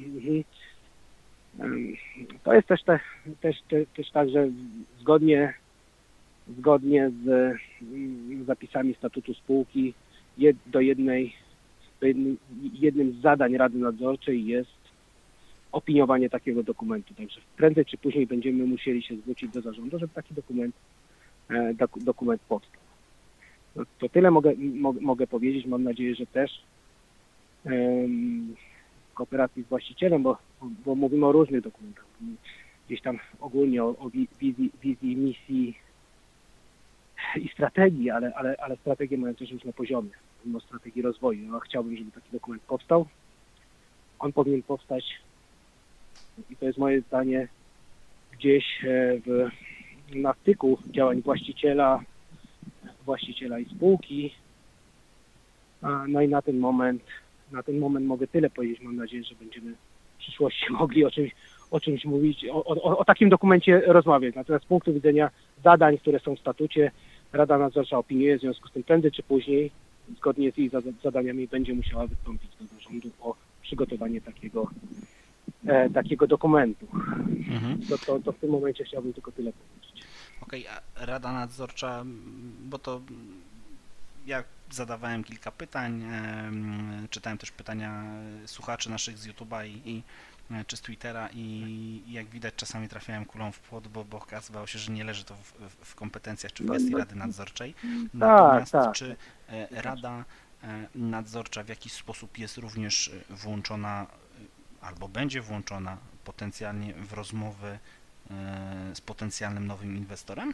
to jest też, te, też, te, też tak, że zgodnie zgodnie z zapisami statutu spółki jed, do jednej, do jednej, jednym z zadań Rady Nadzorczej jest opiniowanie takiego dokumentu. Także prędzej czy później będziemy musieli się zwrócić do zarządu, żeby taki dokument, e, dok, dokument powstał. No, to tyle mogę, mo, mogę powiedzieć. Mam nadzieję, że też e, w kooperacji z właścicielem, bo, bo mówimy o różnych dokumentach. Gdzieś tam ogólnie o, o wizji, wizji, misji i strategii, ale, ale, ale strategię mają też już na poziomie, mimo strategii rozwoju. Ja chciałbym, żeby taki dokument powstał. On powinien powstać, i to jest moje zdanie, gdzieś w, na styku działań właściciela, właściciela i spółki. No i na ten moment, na ten moment mogę tyle powiedzieć. Mam nadzieję, że będziemy w przyszłości mogli o czymś, o czymś mówić, o, o, o takim dokumencie rozmawiać. Natomiast z punktu widzenia zadań, które są w statucie, Rada Nadzorcza opiniuje, w związku z tym prędzej czy później, zgodnie z jej zadaniami, będzie musiała wystąpić do zarządu o przygotowanie takiego, e, takiego dokumentu. Mhm. To, to, to w tym momencie chciałbym tylko tyle powiedzieć. Okej, okay, a Rada Nadzorcza, bo to ja zadawałem kilka pytań, e, czytałem też pytania słuchaczy naszych z YouTube'a i, i czy z Twittera i jak widać czasami trafiałem kulą w płot, bo, bo okazywało się, że nie leży to w, w, w kompetencjach czy w gestii Rady Nadzorczej. Natomiast tak, tak. Czy Rada Nadzorcza w jakiś sposób jest również włączona albo będzie włączona potencjalnie w rozmowy z potencjalnym nowym inwestorem?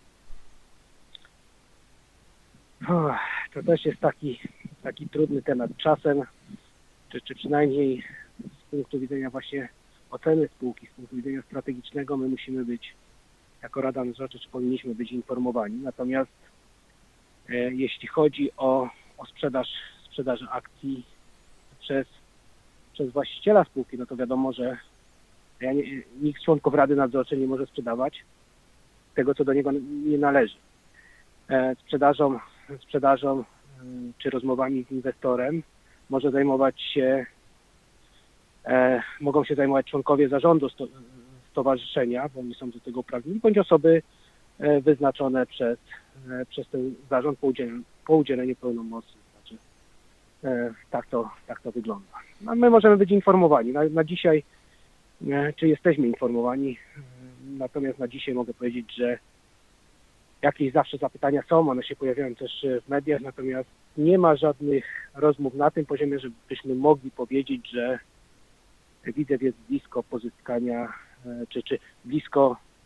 To też jest taki, taki trudny temat. Czasem, czy, czy przynajmniej z punktu widzenia właśnie oceny spółki, z punktu widzenia strategicznego, my musimy być, jako Rada Nadzorcza, czy powinniśmy być informowani. Natomiast e, jeśli chodzi o, o sprzedaż, sprzedaż akcji przez, przez właściciela spółki, no to wiadomo, że ja nie, nikt z członków Rady Nadzorczej nie może sprzedawać tego, co do niego nie należy. E, sprzedażą, sprzedażą e, czy rozmowami z inwestorem może zajmować się E, mogą się zajmować członkowie zarządu sto, stowarzyszenia, bo oni są do tego uprawnieni, bądź osoby e, wyznaczone przez, e, przez ten zarząd po udzieleniu, po udzieleniu pełnomocnych. Znaczy, e, tak, to, tak to wygląda. No, my możemy być informowani. Na, na dzisiaj, e, czy jesteśmy informowani, e, natomiast na dzisiaj mogę powiedzieć, że jakieś zawsze zapytania są, one się pojawiają też w mediach, natomiast nie ma żadnych rozmów na tym poziomie, żebyśmy mogli powiedzieć, że Widzew jest blisko pozyskania, czy, czy blisko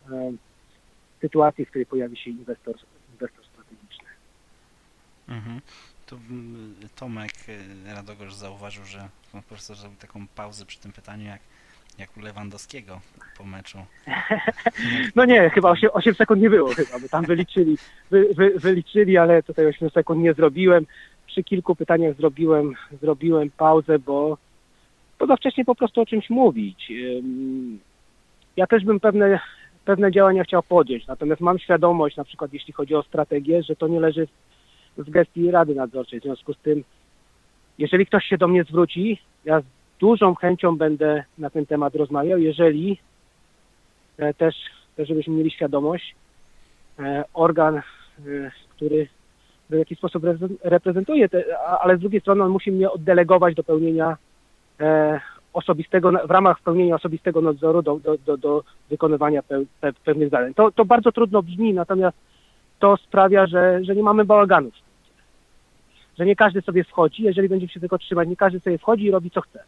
e, sytuacji, w której pojawi się inwestor, inwestor strategiczny. Mhm. Tu mm, Tomek y, Radogosz zauważył, że pan profesor zrobił taką pauzę przy tym pytaniu, jak, jak u Lewandowskiego po meczu. No nie, chyba osiem sekund nie było chyba, bo tam wyliczyli, wy, wy, wyliczyli, ale tutaj osiem sekund nie zrobiłem. Przy kilku pytaniach zrobiłem, zrobiłem pauzę, bo, bo za wcześnie po prostu o czymś mówić. Ym, Ja też bym pewne, pewne działania chciał podjąć, natomiast mam świadomość, na przykład jeśli chodzi o strategię, że to nie leży w gestii Rady Nadzorczej. W związku z tym, jeżeli ktoś się do mnie zwróci, ja z dużą chęcią będę na ten temat rozmawiał, jeżeli e, też, też żebyśmy mieli świadomość, e, organ, e, który w jakiś sposób reprezentuje, te, ale z drugiej strony on musi mnie oddelegować do pełnienia e, osobistego, w ramach pełnienia osobistego nadzoru do, do, do, do wykonywania pe, pe, pewnych zadań. To, to bardzo trudno brzmi, natomiast to sprawia, że, że nie mamy bałaganów. Że nie każdy sobie wchodzi, jeżeli będziemy się tego trzymać, nie każdy sobie wchodzi i robi co chce.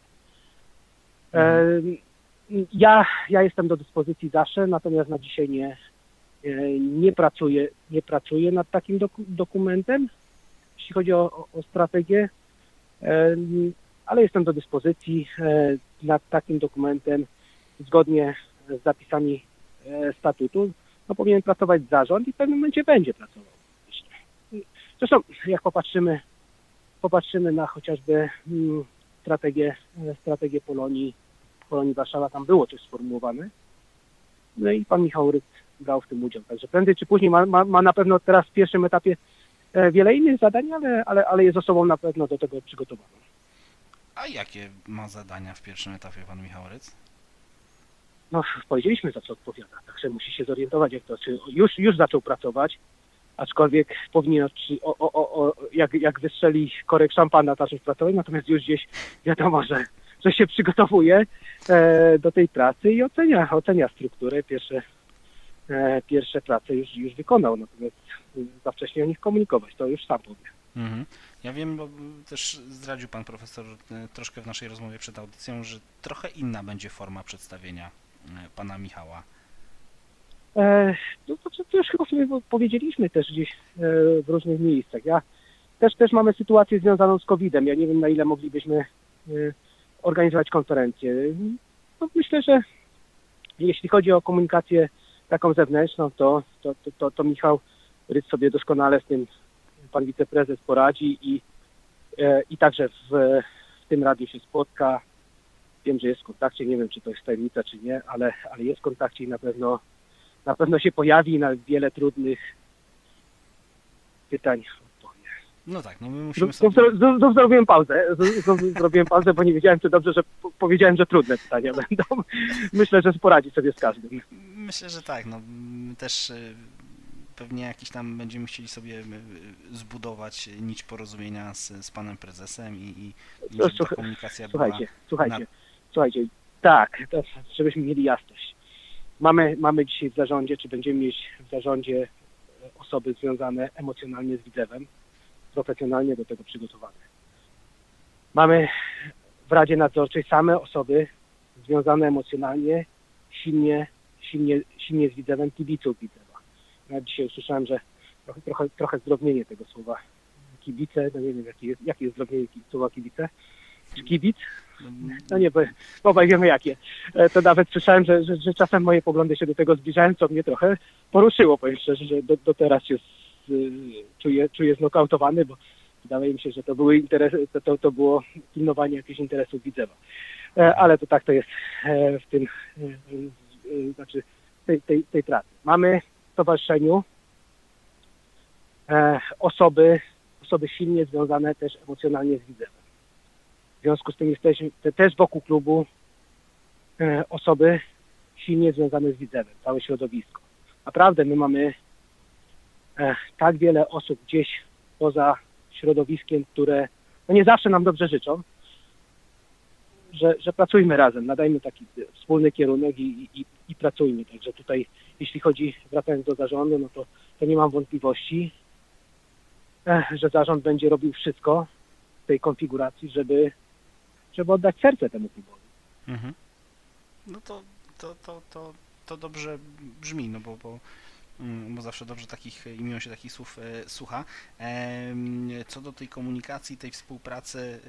E, ja, ja jestem do dyspozycji zawsze, natomiast na dzisiaj nie, nie pracuję, nie pracuję nad takim doku, dokumentem, jeśli chodzi o, o, o strategię, e, ale jestem do dyspozycji e, nad takim dokumentem zgodnie z zapisami e, statutu. No, powinien pracować zarząd i w pewnym momencie będzie pracował. Zresztą jak popatrzymy, popatrzymy na chociażby mm, strategię, strategię Polonii, Polonii Warszawa, tam było coś sformułowane. No i pan Michał Rydz brał w tym udział. Także prędzej czy później ma, ma, ma na pewno teraz w pierwszym etapie e, wiele innych zadań, ale, ale, ale jest osobą na pewno do tego przygotowaną. A jakie ma zadania w pierwszym etapie pan Michał Rydz? No, powiedzieliśmy, za co odpowiada, także musi się zorientować, jak to, czy już, już zaczął pracować, aczkolwiek powinien, czy, o, o, o, jak, jak wystrzeli korek szampana, zacząć pracować, natomiast już gdzieś wiadomo, że, że się przygotowuje e, do tej pracy i ocenia, ocenia strukturę. Pierwsze, e, pierwsze prace już, już wykonał, natomiast za wcześnie o nich komunikować, to już sam powie. Mhm. Ja wiem, bo też zdradził pan profesor troszkę w naszej rozmowie przed audycją, że trochę inna będzie forma przedstawienia pana Michała. E, no to, to już chyba sobie powiedzieliśmy też gdzieś e, w różnych miejscach. Ja też, też mamy sytuację związaną z kowidem. Ja nie wiem, na ile moglibyśmy e, organizować konferencję. No, myślę, że jeśli chodzi o komunikację taką zewnętrzną, to, to, to, to, to Michał Rydz sobie doskonale z tym pan wiceprezes poradzi i, e, i także w, w tym radiu się spotka. Wiem, że jest w kontakcie, nie wiem, czy to jest tajemnica, czy nie, ale, ale jest w kontakcie i na pewno, na pewno się pojawi na wiele trudnych pytań odpowie. No tak, no my musimy sobie... Znów zrobiłem pauzę, znów zrobiłem pauzę, bo nie wiedziałem, czy dobrze, że powiedziałem, że trudne pytania będą. Myślę, że poradzi sobie z każdym. Myślę, że tak, no my też pewnie jakiś tam będziemy chcieli sobie zbudować nić porozumienia z, z panem prezesem i, i, i żeby ta komunikacja słuchajcie, była... Słuchajcie, na... słuchajcie, tak, to, żebyśmy mieli jasność. Mamy, mamy dzisiaj w zarządzie, czy będziemy mieć w zarządzie osoby związane emocjonalnie z Widzewem, profesjonalnie do tego przygotowane. Mamy w Radzie Nadzorczej same osoby związane emocjonalnie, silnie, silnie, silnie z Widzewem, kibiców Widzewa. Ja dzisiaj usłyszałem, że trochę, trochę, trochę zdrobnienie tego słowa kibice, no nie wiem, jakie jest, jakie jest zdrobnienie słowa kibice, czy kibic? No nie, bo obaj wiemy jakie. To nawet słyszałem, że, że, że czasem moje poglądy się do tego zbliżają, co mnie trochę poruszyło, powiem szczerze, że do, do teraz się z, czuję, czuję znokautowany, bo wydaje mi się, że to były interesy, to, to, to było pilnowanie jakichś interesów Widzewa. Ale to tak to jest w tym, znaczy tej, tej, tej pracy. Mamy w stowarzyszeniu osoby, osoby silnie związane też emocjonalnie z Widzewem. W związku z tym jesteśmy też wokół klubu e, osoby silnie związane z Widzewem, całe środowisko. Naprawdę my mamy e, tak wiele osób gdzieś poza środowiskiem, które no nie zawsze nam dobrze życzą, że, że pracujmy razem, nadajmy taki wspólny kierunek i, i, i pracujmy. Także tutaj, jeśli chodzi, wracając do zarządu, no to, to nie mam wątpliwości, e, że zarząd będzie robił wszystko w tej konfiguracji, żeby żeby oddać serce temu klubowi. Mhm. No to, to, to, to, to dobrze brzmi, no bo, bo, bo zawsze dobrze takich i miło się takich słów słucha. Co do tej komunikacji, tej współpracy,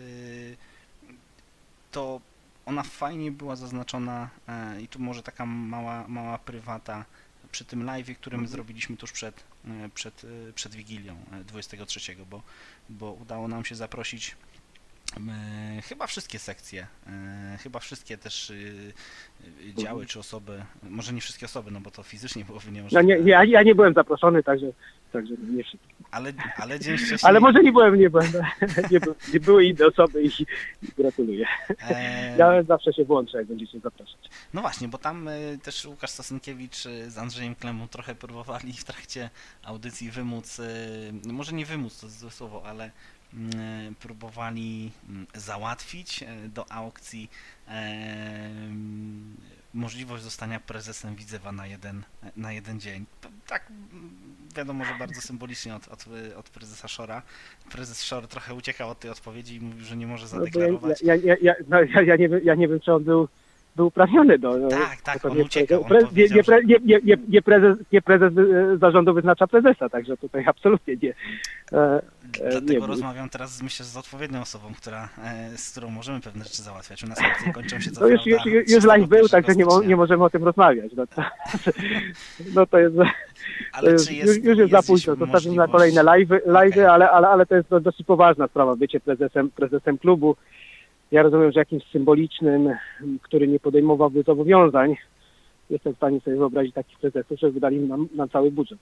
to ona fajnie była zaznaczona i tu może taka mała, mała prywata przy tym live'ie, który my zrobiliśmy tuż przed, przed, przed Wigilią dwudziestego trzeciego, bo, bo udało nam się zaprosić e, chyba wszystkie sekcje, e, chyba wszystkie też e, działy czy osoby, może nie wszystkie osoby, no bo to fizycznie byłoby niemożliwe. No nie, nie, ja nie byłem zaproszony, także, także nie wszystkie. Ale, ale dzień wcześniej... Ale może nie byłem, nie byłem, nie, by, nie były inne osoby i, i gratuluję. E... Ja zawsze się włączę, jak będziecie zapraszać. No właśnie, bo tam y, też Łukasz Sosynkiewicz y, z Andrzejem Klemą trochę próbowali w trakcie audycji wymóc, y, może nie wymóc, to jest złe słowo, ale y, próbowali y, załatwić y, do aukcji y, możliwość zostania prezesem Widzewa na jeden, na jeden dzień. Tak wiadomo, że bardzo symbolicznie od, od, od prezesa Szora. Prezes Szor trochę uciekał od tej odpowiedzi i mówił, że nie może zadeklarować. No ja, ja, ja, no, ja, ja, nie, ja nie wiem, czy on był, był uprawniony do... Tak, tak, to on nie, uciekał. Pre, On nie, powiedział, nie, pre, że... nie, nie, nie, nie, prezes, nie prezes zarządu wyznacza prezesa, także tutaj absolutnie nie. E, Dlatego nie rozmawiam teraz, myślę, z odpowiednią osobą, która, z którą możemy pewne rzeczy załatwiać. U nas akcje kończą się co to już, już, już live był, także nie, mo, nie możemy o tym rozmawiać. No to, no to jest... Ale czy jest, już, już jest za późno, zostawimy na kolejne live'y, live okay. ale, ale, ale to jest dosyć poważna sprawa, bycie prezesem, prezesem klubu. Ja rozumiem, że jakimś symbolicznym, który nie podejmowałby zobowiązań, jestem w stanie sobie wyobrazić takich prezesów, że wydali nam, nam cały budżet.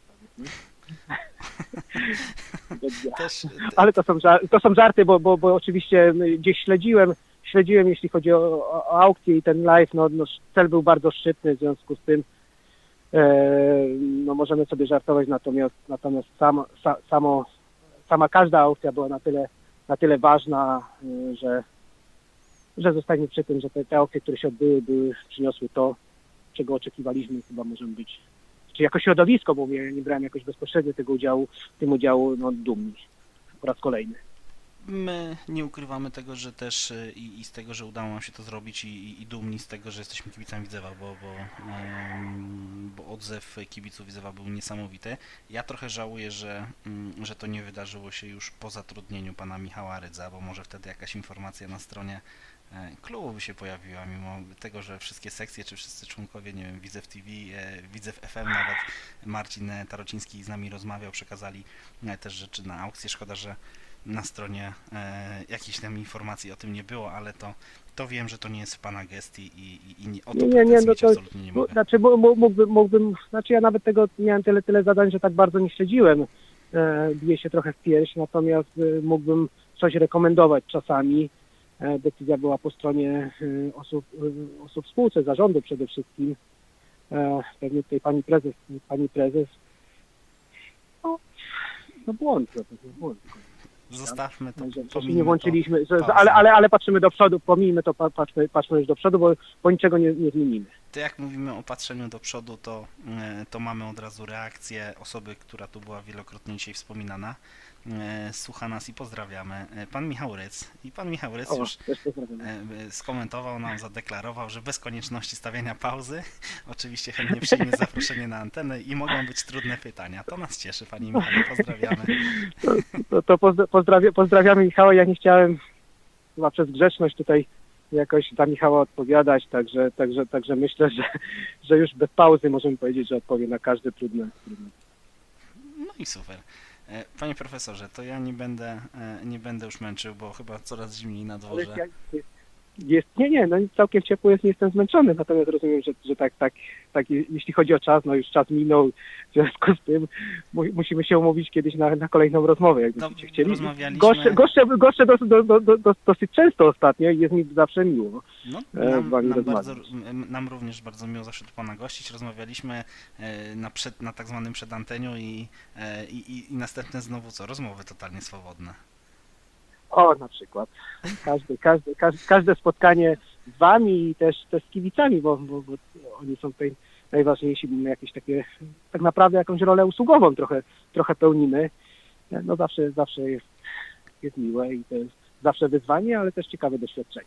Też, ale to są, żarty, to są żarty, bo, bo, bo oczywiście gdzieś śledziłem, śledziłem jeśli chodzi o, o aukcję i ten live, no, no cel był bardzo szczytny, w związku z tym no możemy sobie żartować, natomiast, natomiast sam, sa, samo, sama każda aukcja była na tyle, na tyle ważna, że, że zostańmy przy tym, że te, te aukcje, które się odbyły, były, przyniosły to, czego oczekiwaliśmy, chyba możemy być, czy jako środowisko, bo nie, nie brałem jakoś bezpośrednio tego udziału, tym udziału no, dumni po raz kolejny. My nie ukrywamy tego, że też i, i z tego, że udało nam się to zrobić i, i, i dumni z tego, że jesteśmy kibicami Widzewa, bo, bo, um, bo odzew kibiców Widzewa był niesamowity. Ja trochę żałuję, że, um, że to nie wydarzyło się już po zatrudnieniu pana Michała Rydza, bo może wtedy jakaś informacja na stronie klubu by się pojawiła, mimo tego, że wszystkie sekcje, czy wszyscy członkowie, nie wiem, Widzew T V, Widzew F M, nawet Marcin Tarociński z nami rozmawiał, przekazali też rzeczy na aukcję. Szkoda, że na stronie e, jakiejś tam informacji o tym nie było, ale to, to wiem, że to nie jest w pana gestii i, i, i nie, o to nie, nie, no to, absolutnie nie mogę. Znaczy mógłbym, mógłbym, znaczy ja nawet tego nie miałem tyle, tyle zadań, że tak bardzo nie śledziłem, e, bije się trochę w pierś, natomiast e, mógłbym coś rekomendować czasami. E, decyzja była po stronie e, osób, e, osób w spółce, zarządu przede wszystkim. E, pewnie tutaj pani prezes, pani prezes, no, no błąd, no, błąd. Zostawmy to. Że nie włączyliśmy, że, ale, ale, ale patrzymy do przodu, pomijmy to, patrzmy, patrzmy już do przodu, bo, bo niczego nie, nie zmienimy. To jak mówimy o patrzeniu do przodu, to, to mamy od razu reakcję osoby, która tu była wielokrotnie dzisiaj wspominana. Słucha nas i pozdrawiamy. Pan Michał Rydz. I pan Michał Rydz o, już skomentował nam, zadeklarował, że bez konieczności stawiania pauzy oczywiście chętnie przyjmie zaproszenie na antenę i mogą być trudne pytania. To nas cieszy, panie Michale, pozdrawiamy. To, to pozdrawia, pozdrawiamy Michała. Ja nie chciałem chyba przez grzeczność tutaj jakoś za Michała odpowiadać, także, także, także myślę, że, że już bez pauzy możemy powiedzieć, że odpowie na każde trudne. trudne. No i super. Panie profesorze, to ja nie będę, nie będę już męczył, bo chyba coraz zimniej na dworze. Jest, nie, nie, no całkiem ciepło jest, nie jestem zmęczony, natomiast rozumiem, że, że tak, tak, tak, jeśli chodzi o czas, no już czas minął, w związku z tym mu, musimy się umówić kiedyś na, na kolejną rozmowę, jakbyście chcieli. Goszczę, goszczę, goszczę do, do, do, do, do, dosyć często ostatnio i jest mi zawsze miło. No, nam, nam, bardzo, nam również bardzo miło zawsze tu pana gościć. Rozmawialiśmy na, przed, na tak zwanym przedanteniu i, i, i następne znowu co? Rozmowy totalnie swobodne. O, na przykład. Każde, każde, każde, każde spotkanie z wami i też, też z kibicami, bo, bo, bo oni są tutaj najważniejsi, bo my jakieś takie, tak naprawdę jakąś rolę usługową trochę, trochę pełnimy. No zawsze, zawsze jest, jest miłe i to jest zawsze wyzwanie, ale też ciekawe doświadczenie.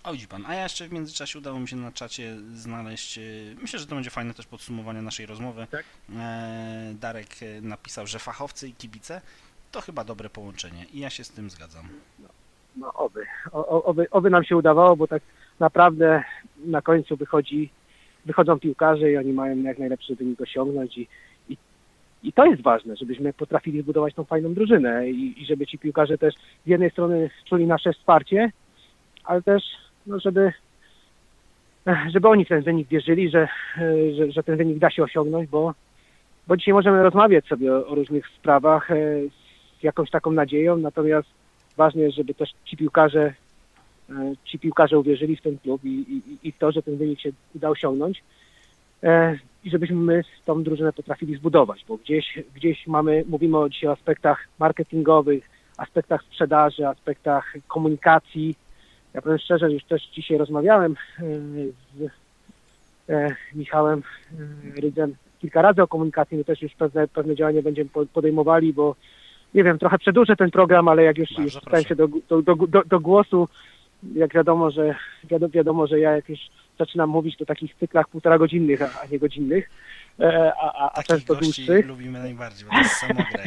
O, widzi pan, a ja jeszcze w międzyczasie udało mi się na czacie znaleźć, y, myślę, że to będzie fajne też podsumowanie naszej rozmowy. Tak. E, Darek e, napisał, że fachowcy i kibice to chyba dobre połączenie i ja się z tym zgadzam. No oby, o, o- oby, oby nam się udawało, bo tak naprawdę na końcu wychodzi, wychodzą piłkarze i oni mają jak najlepszy wynik osiągnąć i, i, i to jest ważne, żebyśmy potrafili zbudować tą fajną drużynę i, i żeby ci piłkarze też z jednej strony czuli nasze wsparcie, ale też no, żeby, żeby oni w ten wynik wierzyli, że, że, że ten wynik da się osiągnąć, bo, bo dzisiaj możemy rozmawiać sobie o, o różnych sprawach e, z jakąś taką nadzieją, natomiast ważne jest, żeby też ci piłkarze, e, ci piłkarze uwierzyli w ten klub i, i, i w to, że ten wynik się uda osiągnąć e, i żebyśmy my tą drużynę potrafili zbudować, bo gdzieś, gdzieś mamy, mówimy o dzisiaj o aspektach marketingowych, aspektach sprzedaży, aspektach komunikacji. Ja powiem szczerze, już też dzisiaj rozmawiałem e, z e, Michałem e, Rydzem kilka razy o komunikacji, my też już pewne, pewne działania będziemy po- podejmowali, bo nie wiem, trochę przedłużę ten program, ale jak już, Bardzo już proszę. stałem się do, do, do, do, do głosu, jak wiadomo, że wiadomo, wiadomo, że ja jak już zaczynam mówić to takich cyklach półtora godzinnych, a, a nie godzinnych, e, a, a, a Takich często gości dłuższych. lubimy najbardziej, bo to jest samograj.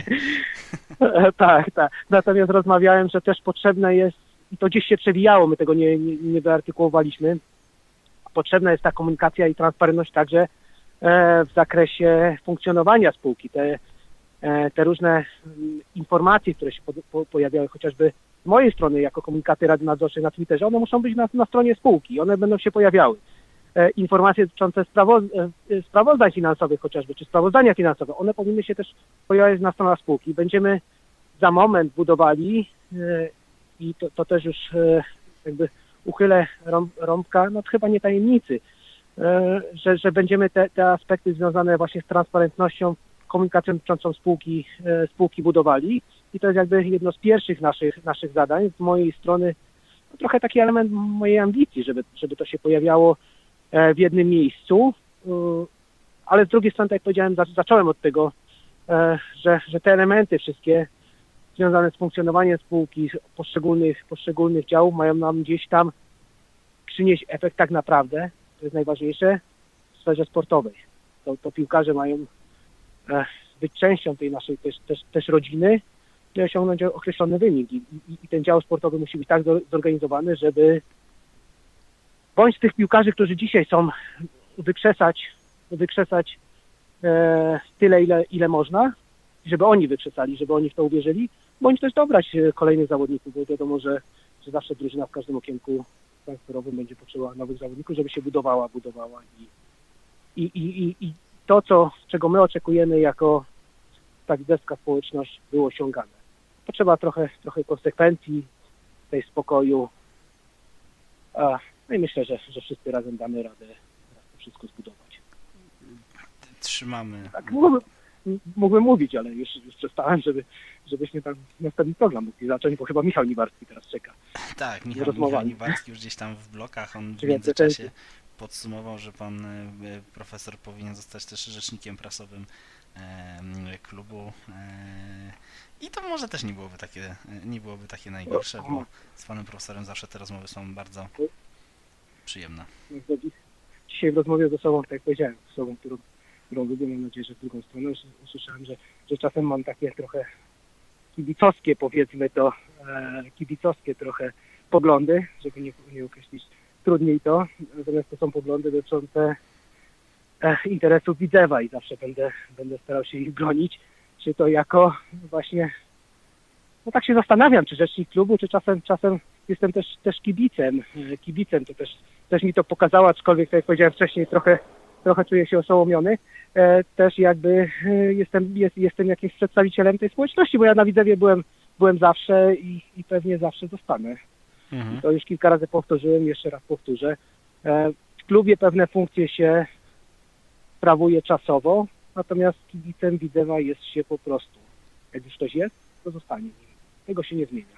Tak, tak. Natomiast rozmawiałem, że też potrzebne jest, i to gdzieś się przewijało, my tego nie, nie, nie wyartykułowaliśmy, potrzebna jest ta komunikacja i transparentność także e, w zakresie funkcjonowania spółki. Te, e, te różne mm, informacje, które się po, po, pojawiały chociażby z mojej strony jako komunikaty Rady Nadzorczej na Twitterze, one muszą być na, na stronie spółki, one będą się pojawiały. E, informacje dotyczące sprawoz, e, sprawozdań finansowych chociażby, czy sprawozdania finansowe, one powinny się też pojawiać na stronach spółki. Będziemy za moment budowali e, i to, to też już e, jakby uchylę rąb, rąbka, no chyba nie tajemnicy, e, że, że będziemy te, te aspekty związane właśnie z transparentnością, komunikacją dotyczącą spółki, e, spółki budowali i to jest jakby jedno z pierwszych naszych, naszych zadań. Z mojej strony no, trochę taki element mojej ambicji, żeby, żeby to się pojawiało e, w jednym miejscu, e, ale z drugiej strony, tak jak powiedziałem, za, zacząłem od tego, e, że, że te elementy wszystkie związane z funkcjonowaniem spółki, poszczególnych, poszczególnych działów mają nam gdzieś tam przynieść efekt tak naprawdę, to jest najważniejsze, w sferze sportowej. To, to piłkarze mają e, być częścią tej naszej też, też, też rodziny i osiągnąć określony wynik. I, i, I ten dział sportowy musi być tak zorganizowany, żeby bądź tych piłkarzy, którzy dzisiaj są, wykrzesać, wykrzesać e, tyle, ile, ile można, żeby oni wykrzesali, żeby oni w to uwierzyli, bądź też dobrać e, kolejnych zawodników, bo wiadomo, że, że zawsze drużyna w każdym okienku transferowym będzie potrzebowała nowych zawodników, żeby się budowała, budowała i, i, i, i, i to, co, czego my oczekujemy jako ta widzewska społeczność, było osiągane. Potrzeba trochę, trochę konsekwencji, tej spokoju, a, no i myślę, że, że wszyscy razem damy radę to wszystko zbudować. Trzymamy. Tak, mógłbym, mógłbym mówić, ale już, już przestałem, żeby, żebyśmy tam następny program mogli zacząć, bo chyba Michał Niwarski teraz czeka. Tak, Michał, rozmowami. Michał Niwarski już gdzieś tam w blokach, on w Czyli międzyczasie pretensje. podsumował, że pan e, profesor powinien zostać też rzecznikiem prasowym e, klubu e, i to może też nie byłoby takie, nie byłoby takie najgorsze, bo z panem profesorem zawsze te rozmowy są bardzo przyjemne. Dzisiaj w rozmowie ze sobą, tak jak powiedziałem, z osobą, którą, którą lubię, mam nadzieję, że w drugą stronę usłyszałem, że, że czasem mam takie trochę kibicowskie, powiedzmy to, e, kibicowskie trochę poglądy, żeby nie, nie określić trudniej to, natomiast to są poglądy dotyczące e, interesów Widzewa i zawsze będę, będę starał się ich bronić, czy to jako właśnie, no tak się zastanawiam, czy rzecznik klubu, czy czasem, czasem jestem też, też kibicem, e, kibicem, to też, też mi to pokazało, aczkolwiek, tak jak powiedziałem wcześniej, trochę, trochę czuję się oszołomiony, e, też jakby e, jestem, jest, jestem jakimś przedstawicielem tej społeczności, bo ja na Widzewie byłem, byłem zawsze i, i pewnie zawsze zostanę. Mhm. To już kilka razy powtórzyłem, jeszcze raz powtórzę. E, w klubie pewne funkcje się sprawuje czasowo, natomiast kibicem Widzewa jest się po prostu. Jak już ktoś jest, to zostanie nim. Tego się nie zmienia.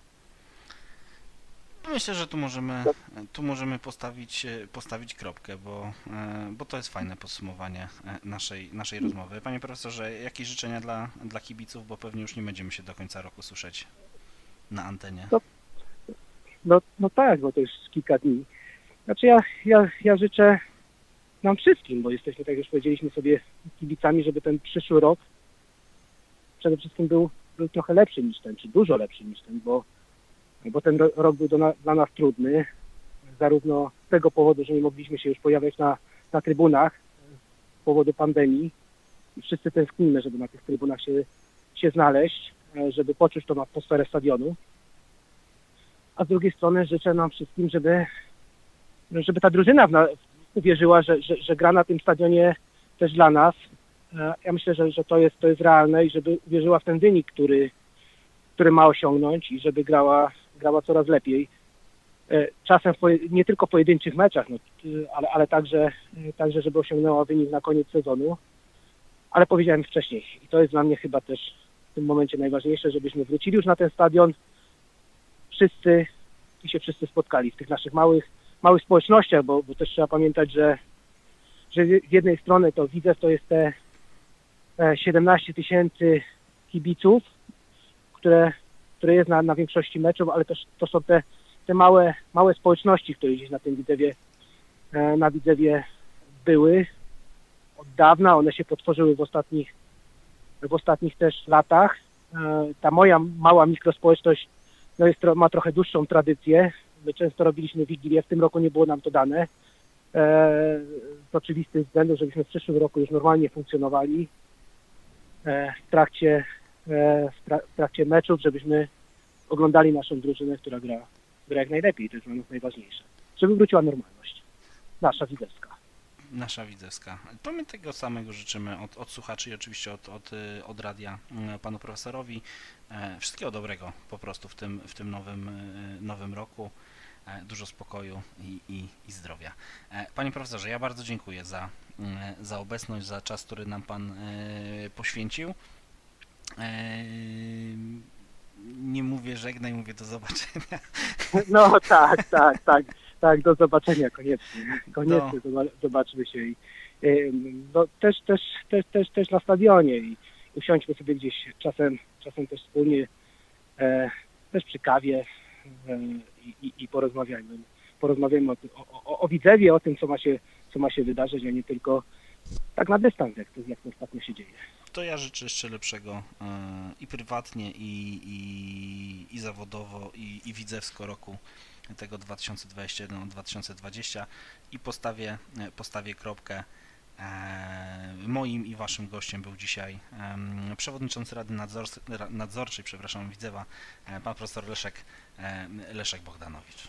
Myślę, że tu możemy, tu możemy postawić, postawić kropkę, bo, e, bo to jest fajne podsumowanie e, naszej, naszej rozmowy. Panie profesorze, jakieś życzenia dla, dla kibiców, bo pewnie już nie będziemy się do końca roku słyszeć na antenie. To No, no tak, bo to już kilka dni. Znaczy ja, ja, ja życzę nam wszystkim, bo jesteśmy, tak jak już powiedzieliśmy sobie, kibicami, żeby ten przyszły rok przede wszystkim był, był trochę lepszy niż ten, czy dużo lepszy niż ten, bo, bo ten rok był do na, dla nas trudny, zarówno z tego powodu, że nie mogliśmy się już pojawiać na, na trybunach z powodu pandemii i wszyscy tęsknimy, żeby na tych trybunach się, się znaleźć, żeby poczuć tą atmosferę stadionu. A z drugiej strony życzę nam wszystkim, żeby, żeby ta drużyna w na, uwierzyła, że, że, że gra na tym stadionie też dla nas. Ja myślę, że, że to jest, to jest realne i żeby uwierzyła w ten wynik, który, który ma osiągnąć i żeby grała, grała coraz lepiej. Czasem w, nie tylko w pojedynczych meczach, no, ale, ale także, także, żeby osiągnęła wynik na koniec sezonu. Ale powiedziałem wcześniej i to jest dla mnie chyba też w tym momencie najważniejsze, żebyśmy wrócili już na ten stadion wszyscy i się wszyscy spotkali w tych naszych małych, małych społecznościach, bo, bo też trzeba pamiętać, że, że z jednej strony to Widzew to jest te siedemnaście tysięcy kibiców, które, które jest na, na większości meczów, ale też to są te, te małe, małe społeczności, które gdzieś na tym Widzewie, na Widzewie były od dawna. One się potworzyły w ostatnich, w ostatnich też latach. Ta moja mała mikrospołeczność no jest, ma trochę dłuższą tradycję. My często robiliśmy Wigilię, w tym roku nie było nam to dane. Z oczywistych względów, żebyśmy w przyszłym roku już normalnie funkcjonowali w trakcie, w trakcie meczów, żebyśmy oglądali naszą drużynę, która gra, gra jak najlepiej. To jest dla nas najważniejsze. Żeby wróciła normalność. Nasza widzewska. Nasza widzewska. To my tego samego życzymy od, od słuchaczy i oczywiście od, od, od radia panu profesorowi. Wszystkiego dobrego po prostu w tym, w tym nowym, nowym roku. Dużo spokoju i, i, i zdrowia. Panie profesorze, ja bardzo dziękuję za, za obecność, za czas, który nam pan poświęcił. Nie mówię żegnaj, mówię do zobaczenia. No tak, tak, tak. Tak, do zobaczenia koniecznie. Koniecznie no. Zobaczmy się i no, też, też, też, też, też na stadionie i usiądźmy sobie gdzieś czasem, czasem też wspólnie, e, też przy kawie e, i, i porozmawiajmy. Porozmawiajmy o, o, o, o Widzewie, o tym, co ma się, co ma się wydarzyć, a nie tylko tak na dystans, jak to, jak to ostatnio się dzieje. To ja życzę jeszcze lepszego e, i prywatnie, i, i, i zawodowo, i, i widzewsko roku tego dwa tysiące dwudziestego jeden dwa tysiące dwudziestego i postawię, postawię kropkę. E, moim i waszym gościem był dzisiaj e, przewodniczący Rady Nadzorcy, Nadzorczej, przepraszam, Widzewa, e, pan profesor Leszek, e, Leszek Bogdanowicz.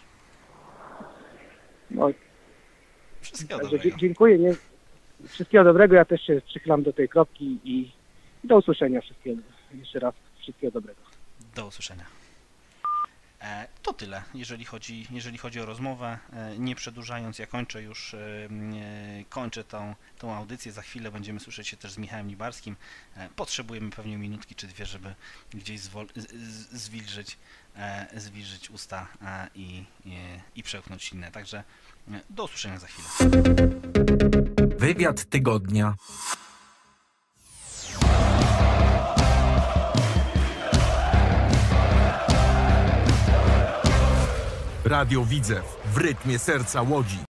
No, Wszystkiego dobrego. Dziękuję. Nie? Wszystkiego dobrego. Ja też się przychylam do tej kropki i do usłyszenia wszystkiego. Jeszcze raz wszystkiego dobrego. Do usłyszenia. To tyle, jeżeli chodzi, jeżeli chodzi o rozmowę. Nie przedłużając, ja kończę już kończę tą, tą audycję. Za chwilę będziemy słyszeć się też z Michałem Libarskim. Potrzebujemy pewnie minutki czy dwie, żeby gdzieś zwol, zwilżyć, zwilżyć usta i, i, i przełknąć inne. Także do usłyszenia za chwilę. Wywiad tygodnia. Radio Widzew w rytmie serca Łodzi.